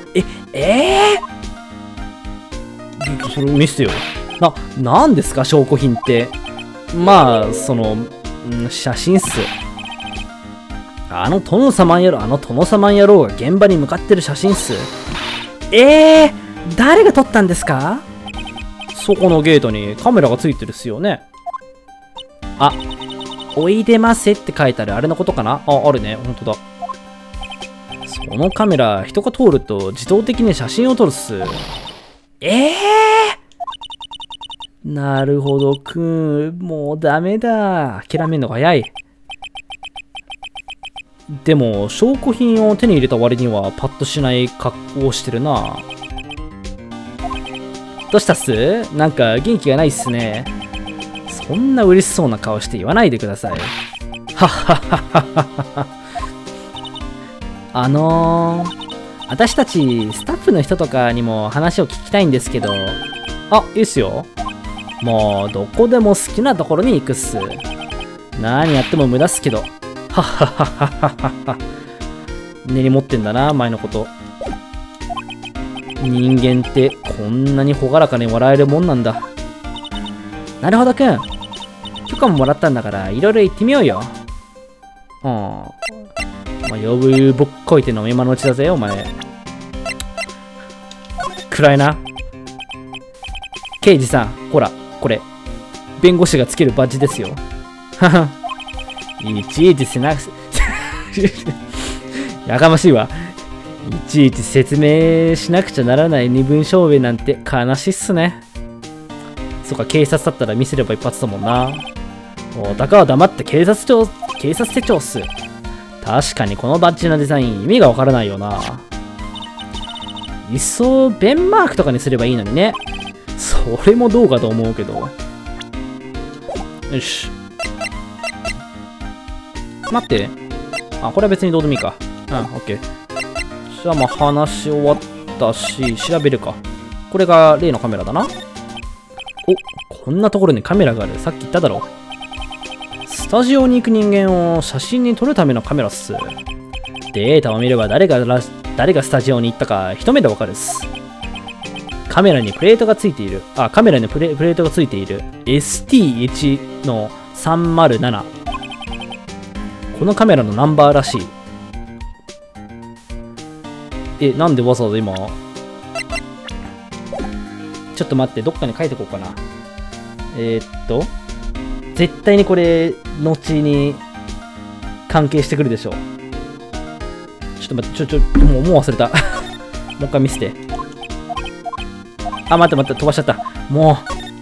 それ見せてよ。なんですか証拠品って。まあ、写真っす。あの殿様野郎が現場に向かってる写真っす。誰が撮ったんですか？そこのゲートにカメラがついてるっすよね。おいでませって書いてあるあれのことかな？あるね。ほんとだ。そのカメラ、人が通ると自動的に写真を撮るっす。なるほど、もうダメだ。諦めんのが早い。でも、証拠品を手に入れた割にはパッとしない格好をしてるな。どうしたっす？なんか元気がないっすね。そんな嬉しそうな顔して言わないでください。はっはっはっは。私たちスタッフの人とかにも話を聞きたいんですけど。いいっすよ。もうどこでも好きなところに行くっす。何やっても無駄っすけど。はっはっはっはっは。根に持ってんだな、前のこと。人間ってこんなに朗らかに笑えるもんなんだ。なるほどくん。許可ももらったんだからいろいろ言ってみようよ。呼ぶぼっこいての今のうちだぜ、お前。暗いな。刑事さん、ほら、これ、弁護士がつけるバッジですよ。はは。いちいちやかましいわ。いちいち説明しなくちゃならない身分証明なんて悲しいっすね。そっか、警察だったら見せれば一発だもんな。おたかは黙って警察手帳っす。確かにこのバッジのデザイン意味がわからないよな。いっそベンマークとかにすればいいのにね。それもどうかと思うけど。よし。待って。これは別にどうでもいいか。オッケー。じゃあ話し終わったし、調べるか。これが例のカメラだな。こんなところにカメラがある。さっき言っただろ。スタジオに行く人間を写真に撮るためのカメラっす。データを見れば誰がスタジオに行ったか一目でわかるっす。カメラにプレートがついている。カメラにプレートがついている。ST1 の307。このカメラのナンバーらしい。なんでわざわざ今。ちょっと待って、どっかに書いておこうかな。絶対にこれ、後に関係してくるでしょう。ちょっと待って、もう忘れた。もう一回見せて。待って、飛ばしちゃった。もう。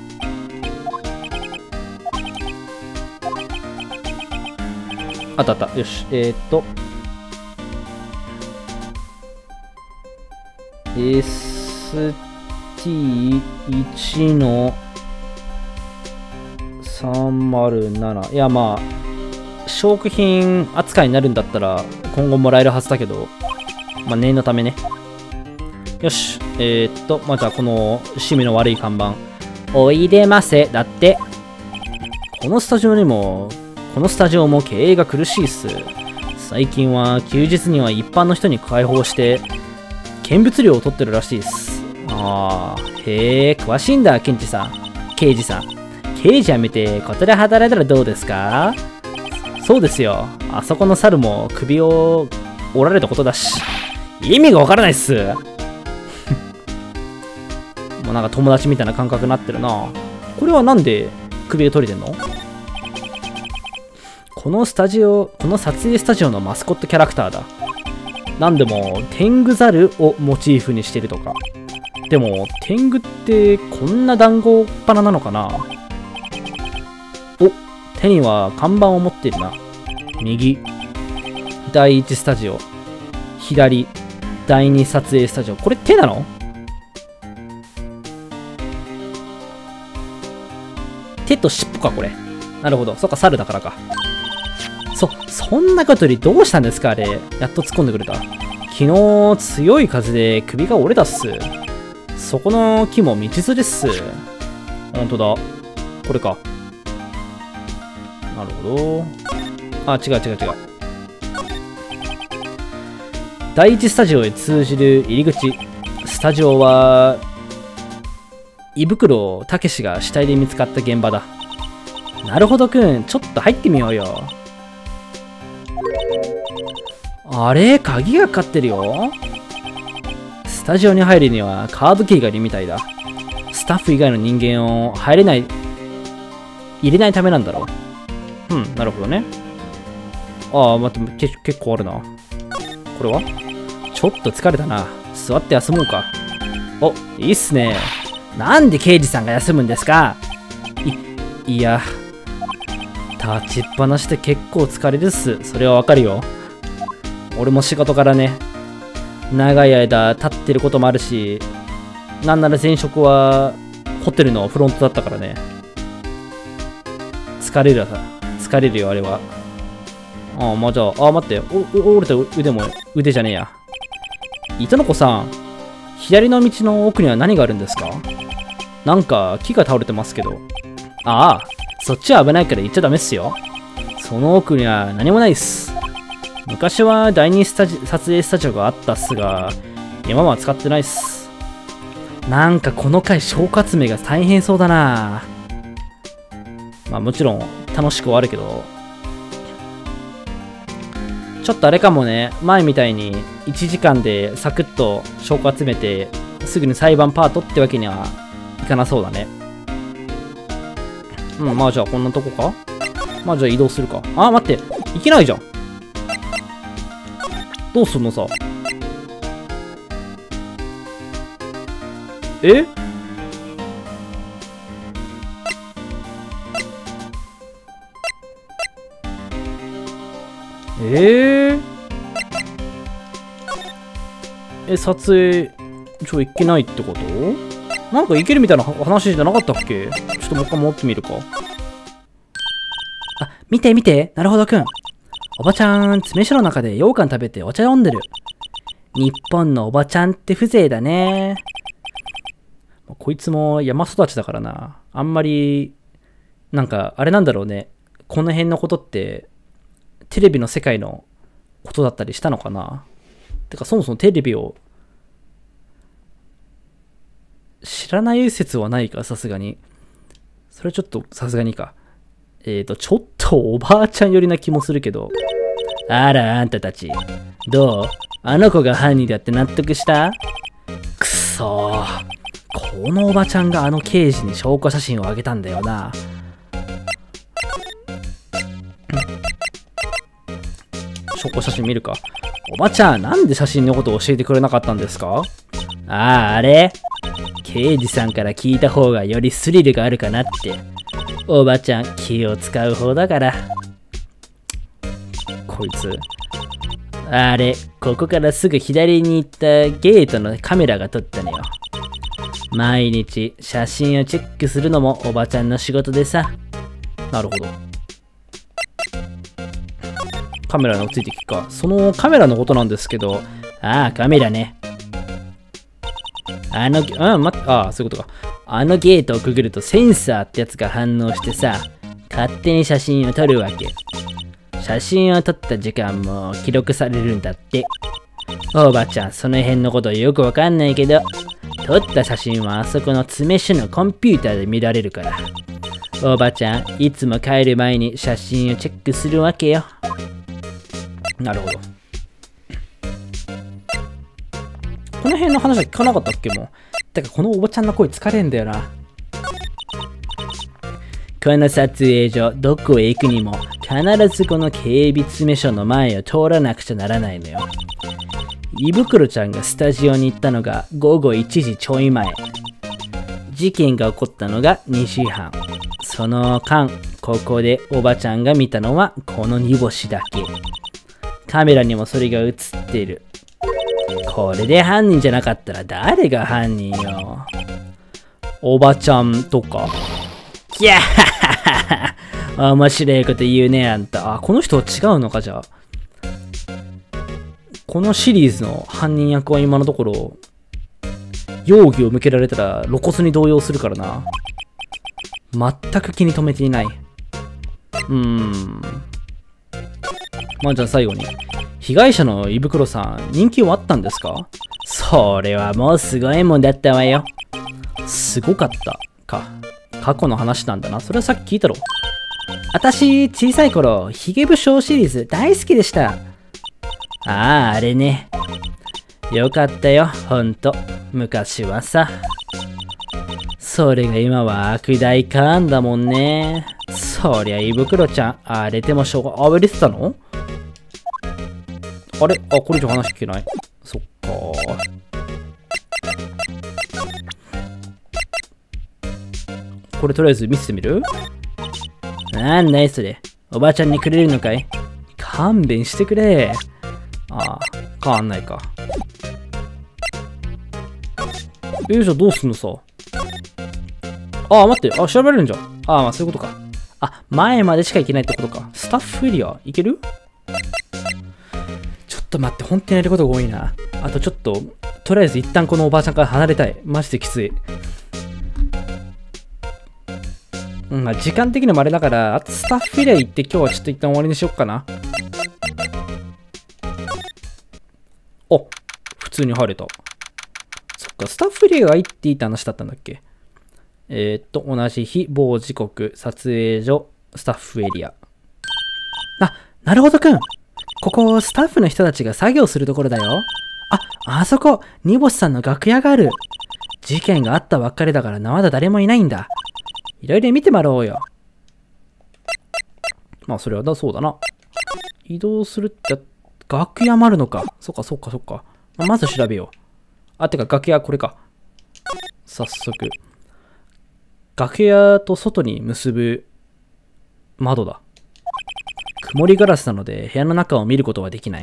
あった。よし。ST1 の307。いや、証拠品扱いになるんだったら、今後もらえるはずだけど、念のためね。よし。じゃあこの趣味の悪い看板。おいでませ。だって。このスタジオも経営が苦しいっす。最近は休日には一般の人に開放して、見物料を取ってるらしいっす。へえ、詳しいんだ、刑事さん。刑事辞めて、ここで働いたらどうですか？そうですよ。あそこの猿も首を折られたことだし。意味がわからないっす。もうなんか友達みたいな感覚になってるな。これはなんで首が取れてんの？この撮影スタジオのマスコットキャラクターだ。なんでも、天狗猿をモチーフにしてるとか。でも、天狗ってこんな団子っ鼻なのかな？手には看板を持ってるな。右、第1スタジオ。左、第2撮影スタジオ。これ手なの？手と尻尾か、これ。なるほど。そっか、猿だからか。そんなことよりどうしたんですか、あれ。やっと突っ込んでくれた。昨日、強い風で首が折れたっす。そこの木も道連れっす。ほんとだ。これか。なるほど。違う。 第一スタジオへ通じる入り口。スタジオは、胃袋たけしが死体で見つかった現場だ。なるほどくん、ちょっと入ってみようよ。あれ、鍵がかかってるよ。スタジオに入るにはカードキーがいるみたいだ。スタッフ以外の人間を入れないためなんだろう。なるほどね。ああ、待って、結構あるな。これはちょっと疲れたな。座って休もうか。お、いいっすね。なんで刑事さんが休むんですか？いや、立ちっぱなしで結構疲れるっす。それはわかるよ。俺も仕事からね、長い間立ってることもあるし、なんなら前職はホテルのフロントだったからね。疲れるよ、あれは。まあじゃあ、待って、折れた腕も、腕じゃねえや。糸の子さん、左の道の奥には何があるんですか？なんか木が倒れてますけど。ああ、そっちは危ないから行っちゃダメっすよ。その奥には何もないっす。昔は第2撮影スタジオがあったっすが、今は使ってないっす。なんかこの回証拠集めが大変そうだな。まあもちろん楽しくはあるけど、ちょっとあれかもね、前みたいに1時間でサクッと証拠集めてすぐに裁判パートってわけにはいかなそうだね。まあじゃあこんなとこか。まあじゃあ移動するか。あ、待って、いけないじゃん。どうすんのさ。撮影いけないってこと？なんかいけるみたいな話じゃなかったっけ？ちょっともう一回戻ってみるか。あ、見て見て、なるほどくん。おばちゃん、詰め所の中で羊羹食べてお茶飲んでる。日本のおばちゃんって風情だね。こいつも山育ちだからな。あんまり、なんか、あれなんだろうね。この辺のことって、テレビの世界のことだったりしたのかな。てか、そもそもテレビを、知らない説はないか、さすがに。それちょっと、さすがにか。ちょっとおばあちゃん寄りな気もするけど。あら、あんたたち。どう？あの子が犯人だって納得した？くそー。このおばちゃんがあの刑事に証拠写真をあげたんだよな。証拠写真見るか。おばちゃん、なんで写真のことを教えてくれなかったんですか？あれ刑事さんから聞いた方がよりスリルがあるかなって。おばちゃん、気を使う方だから。こいつ。あれ、ここからすぐ左に行ったゲートのカメラが撮ったのよ。毎日写真をチェックするのもおばちゃんの仕事でさ。なるほど。カメラのついてきか。そのカメラのことなんですけど、カメラね。そういうことか。あのゲートをくぐるとセンサーってやつが反応してさ、勝手に写真を撮るわけ。写真を撮った時間も記録されるんだって。おばちゃん、その辺のことよくわかんないけど、撮った写真はあそこの詰め所のコンピューターで見られるから。おばちゃん、いつも帰る前に写真をチェックするわけよ。なるほど。この辺の話は聞かなかったっけもう。てかこのおばちゃんの声疲れんだよな。この撮影所、どこへ行くにも必ずこの警備詰め所の前を通らなくちゃならないのよ。胃袋ちゃんがスタジオに行ったのが午後1時ちょい前。事件が起こったのが2時半。その間、ここでおばちゃんが見たのはこの煮干しだけ。カメラにもそれが映ってる。これで犯人じゃなかったら誰が犯人よ。おばちゃんとか。いやー面白いこと言うねあんた。この人は違うのかじゃあ。このシリーズの犯人役は今のところ容疑を向けられたら露骨に動揺するからな。全く気に留めていない。 まあじゃあ最後に。被害者の胃袋さん、人気はあったんですか？それはもうすごいもんだったわよ。すごかったか。過去の話なんだな。それはさっき聞いたろ。私、小さい頃、ヒゲ武将シリーズ大好きでした。ああ、あれね。よかったよ、ほんと。昔はさ。それが今は悪大官だもんね。そりゃ胃袋ちゃん、荒れても暴れてたの？あれ？これ以上話聞けない。そっか。これとりあえず見せてみる？なんだいそれ。おばあちゃんにくれるのかい？勘弁してくれ。変わんないか。じゃあどうすんのさ。待って。調べれるんじゃん。まあそういうことか。前までしか行けないってことか。スタッフエリア行ける？ちょっと待って、本当にやることが多いな。あとちょっと、とりあえず一旦このおばあちゃんから離れたい。マジできつい。まあ時間的にもあれだから、あとスタッフエリア行って今日はちょっと一旦終わりにしよっかな。普通に入れた。そっか、スタッフエリアが行っていいって話だったんだっけ？同じ日、某時刻、撮影所、スタッフエリア。なるほどくん。ここ、スタッフの人たちが作業するところだよ。あそこ、煮干さんの楽屋がある。事件があったばっかりだからまだ誰もいないんだ。いろいろ見てもらおうよ。まあ、それはそうだな。移動するって、楽屋もあるのか。そっか。まず調べよう。てか、楽屋これか。早速。楽屋と外に結ぶ窓だ。曇りガラスなので部屋の中を見ることはできない。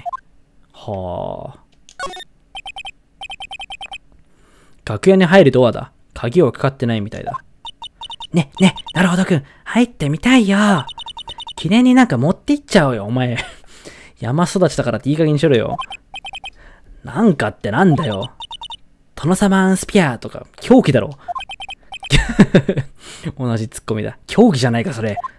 楽屋に入るドアだ。鍵はかかってないみたいだ。ね、なるほどくん。入ってみたいよ。記念になんか持っていっちゃおうよ、お前。山育ちだからっていい加減にしろよ。なんかってなんだよ。殿様スピアーとか、狂気だろ。同じツッコミだ。競技じゃないか、それ。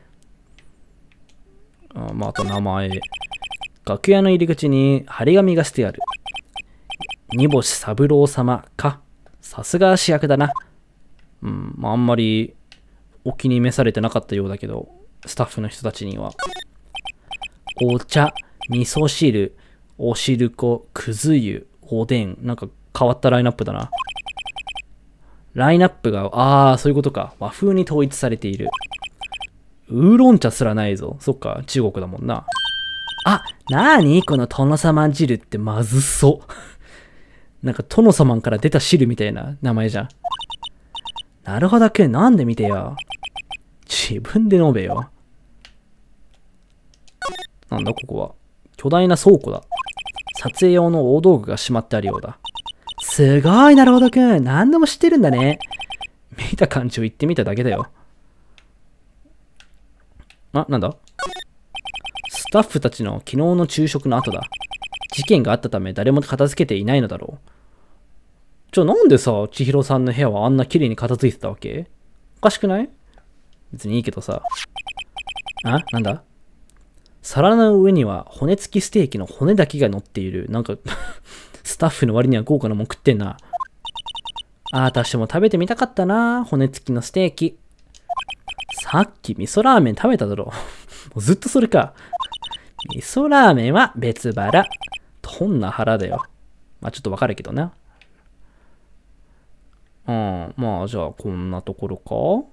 あと名前。楽屋の入り口に張り紙がしてある。煮干三郎様か。さすが主役だな。あんまりお気に召されてなかったようだけど、スタッフの人たちには。お茶、味噌汁、お汁粉、くず湯、おでん。なんか変わったラインナップだな。ラインナップが、そういうことか。和風に統一されている。ウーロン茶すらないぞ。そっか、中国だもんな。なーにこの殿様汁ってまずそう。なんか殿様から出た汁みたいな名前じゃん。なるほどくん、なんで見てよ。自分で飲べよ。なんだここは。巨大な倉庫だ。撮影用の大道具がしまってあるようだ。すごい、なるほどくん。何でも知ってるんだね。見た感じを言ってみただけだよ。なんだ？スタッフたちの昨日の昼食の後だ。事件があったため誰も片付けていないのだろう。なんでさ、千尋さんの部屋はあんな綺麗に片付いてたわけ？おかしくない？別にいいけどさ。なんだ？皿の上には骨付きステーキの骨だけが乗っている。なんか、スタッフの割には豪華なもん食ってんな。私も食べてみたかったな、骨付きのステーキ。さっき味噌ラーメン食べただろ。もうずっとそれか。味噌ラーメンは別腹。どんな腹だよ。ちょっとわかるけどな。じゃあこんなところか。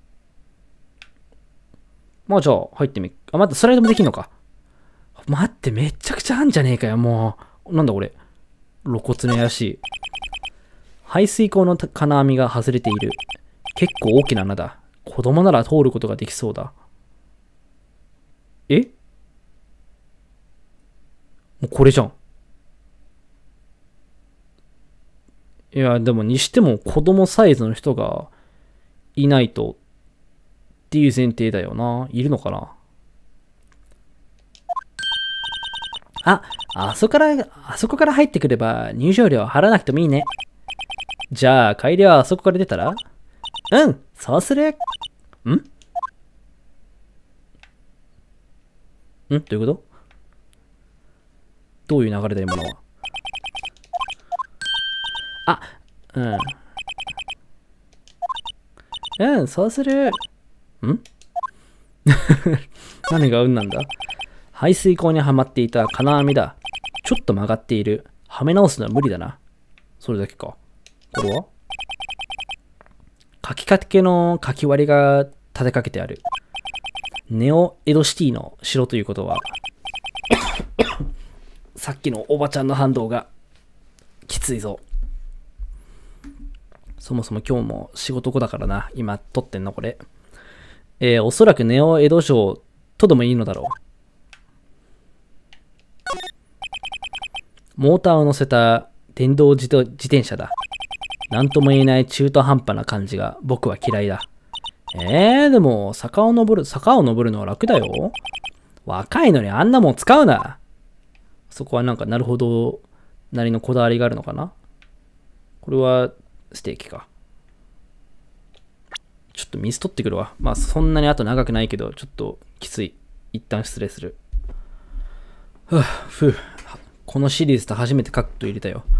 じゃあ入ってみ。待って、スライドもできんのか。待って、めちゃくちゃあんじゃねえかよ、もう。なんだこれ。露骨なやしい。排水口の金網が外れている。結構大きな穴だ。子供なら通ることができそうだ。もうこれじゃん。いや、でもにしても子供サイズの人がいないとっていう前提だよな。いるのかな。あそこから入ってくれば入場料払わなくてもいいね。じゃあ帰りはあそこから出たら？そうする。どういうこと？ どういう流れだ、今のは。あ、うん。うん、そうする。何が運なんだ？排水溝にはまっていた金網だ。ちょっと曲がっている。はめ直すのは無理だな。それだけか。これは書きかけの書き割りが立てかけてある。ネオエドシティの城ということは、さっきのおばちゃんの反動がきついぞ。そもそも今日も仕事後だからな。今撮ってんのこれ。おそらくネオ江戸城とでもいいのだろう。モーターを乗せた電動自転車だ。なんとも言えない中途半端な感じが僕は嫌いだ。でも坂を登るのは楽だよ。若いのにあんなもん使うな。そこはなんかなるほどなりのこだわりがあるのかな。これはステーキか。ちょっと水取ってくるわ。まあそんなにあと長くないけど、ちょっときつい。一旦失礼する。このシリーズで初めてカット入れたよ。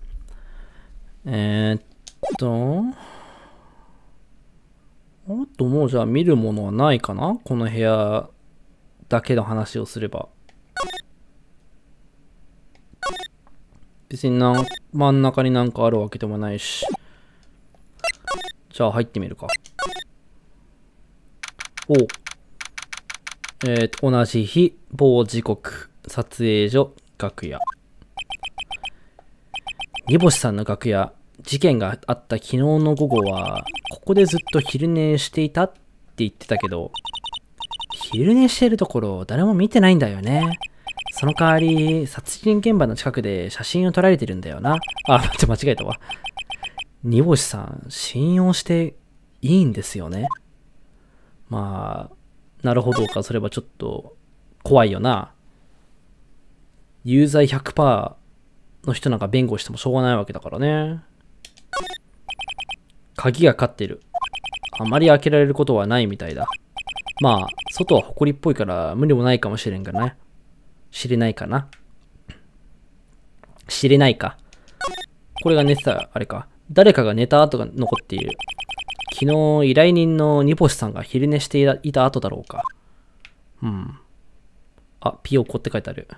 あともうじゃあ見るものはないかな？この部屋だけの話をすれば。別に真ん中になんかあるわけでもないし。じゃあ入ってみるか。同じ日、某時刻、撮影所、楽屋。煮干さんの楽屋、事件があった昨日の午後は、ここでずっと昼寝していたって言ってたけど、昼寝してるところ誰も見てないんだよね。その代わり、殺人現場の近くで写真を撮られてるんだよな。あ、待って、間違えたわ。煮干さん、信用していいんですよね。まあ、なるほどか、それはちょっと怖いよな。有罪 100% の人なんか弁護してもしょうがないわけだからね。鍵がかかってる。あまり開けられることはないみたいだ。まあ、外は埃っぽいから無理もないかもしれんがね。知れないかな。知れないか。これが寝てた、あれか。誰かが寝た跡が残っている。昨日、依頼人の煮干さんが昼寝していた後だろうか。あ、ピヨコって書いてある。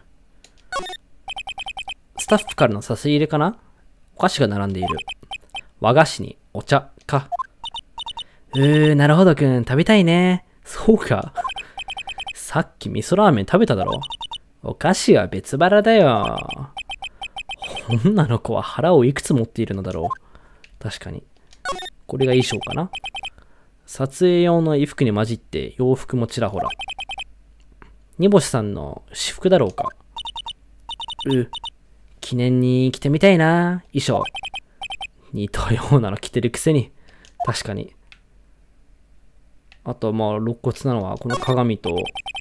スタッフからの差し入れかな？お菓子が並んでいる。和菓子にお茶か。なるほどくん、食べたいね。そうか。さっき味噌ラーメン食べただろ。お菓子は別腹だよ。女の子は腹をいくつ持っているのだろう。確かに。これが衣装かな。撮影用の衣服に混じって洋服もちらほら。煮干さんの私服だろうか。記念に着てみたいな、衣装。似たようなの着てるくせに。確かに。あとまあ肋骨なのはこの鏡と、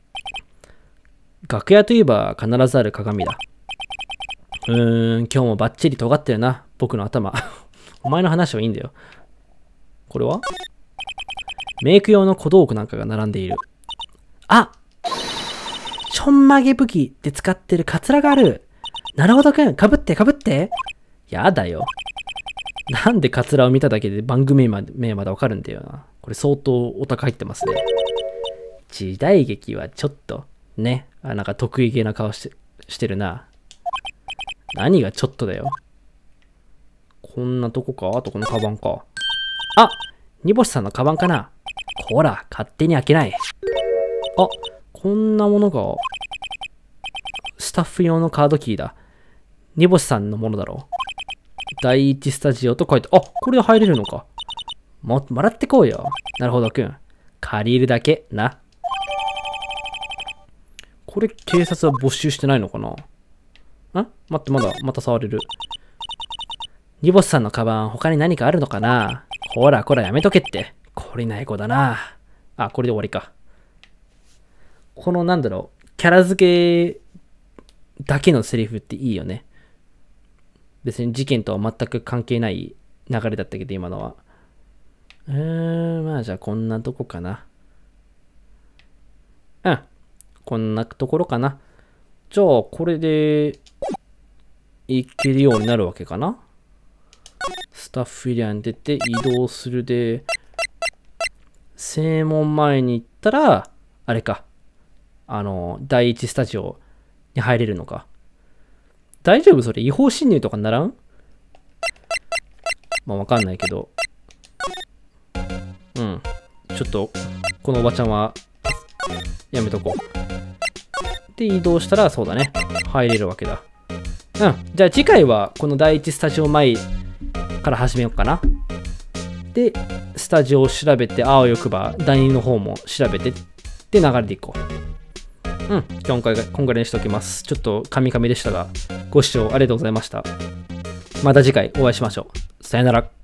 楽屋といえば必ずある鏡だ。今日もバッチリ尖ってるな、僕の頭。お前の話はいいんだよ。これはメイク用の小道具なんかが並んでいる。あ、ちょんまげ武器で使ってるカツラがある。なるほどくん、かぶってかぶって。やだよ。なんでカツラを見ただけで番組名までわかるんだよな。これ相当お高入ってますね。時代劇はちょっと、ね。なんか得意げな顔してるな。何がちょっとだよ。こんなとこか？あとこのカバンか。あ、煮干さんのカバンかな？ほら、勝手に開けない。あ、こんなものが、スタッフ用のカードキーだ。煮干さんのものだろう。第一スタジオと書いて、あ、これ入れるのか。もらってこうよ。なるほどくん。借りるだけな。これ警察は没収してないのかな？待って、また触れる。煮干さんのカバン他に何かあるのかな？ほら、やめとけって。これない子だな。あ、これで終わりか。このなんだろう、キャラ付けだけのセリフっていいよね。別に事件とは全く関係ない流れだったけど、今のは。まあじゃあこんなとこかな。こんなところかな。じゃあこれで行けるようになるわけかな。スタッフエリアに出て移動するで、正門前に行ったら、あれか。第一スタジオに入れるのか。大丈夫それ違法侵入とかならん？まあわかんないけど。うん。ちょっと、このおばちゃんは、やめとこう。で、移動したら、そうだね。入れるわけだ。うん。じゃあ次回は、この第一スタジオ前から始めようかな。で、スタジオを調べて、あわよくば、第2の方も調べて、で、流れでいこう。うん。今回にしておきます。ちょっと、カミカミでしたが、ご視聴ありがとうございました。また次回お会いしましょう。さよなら。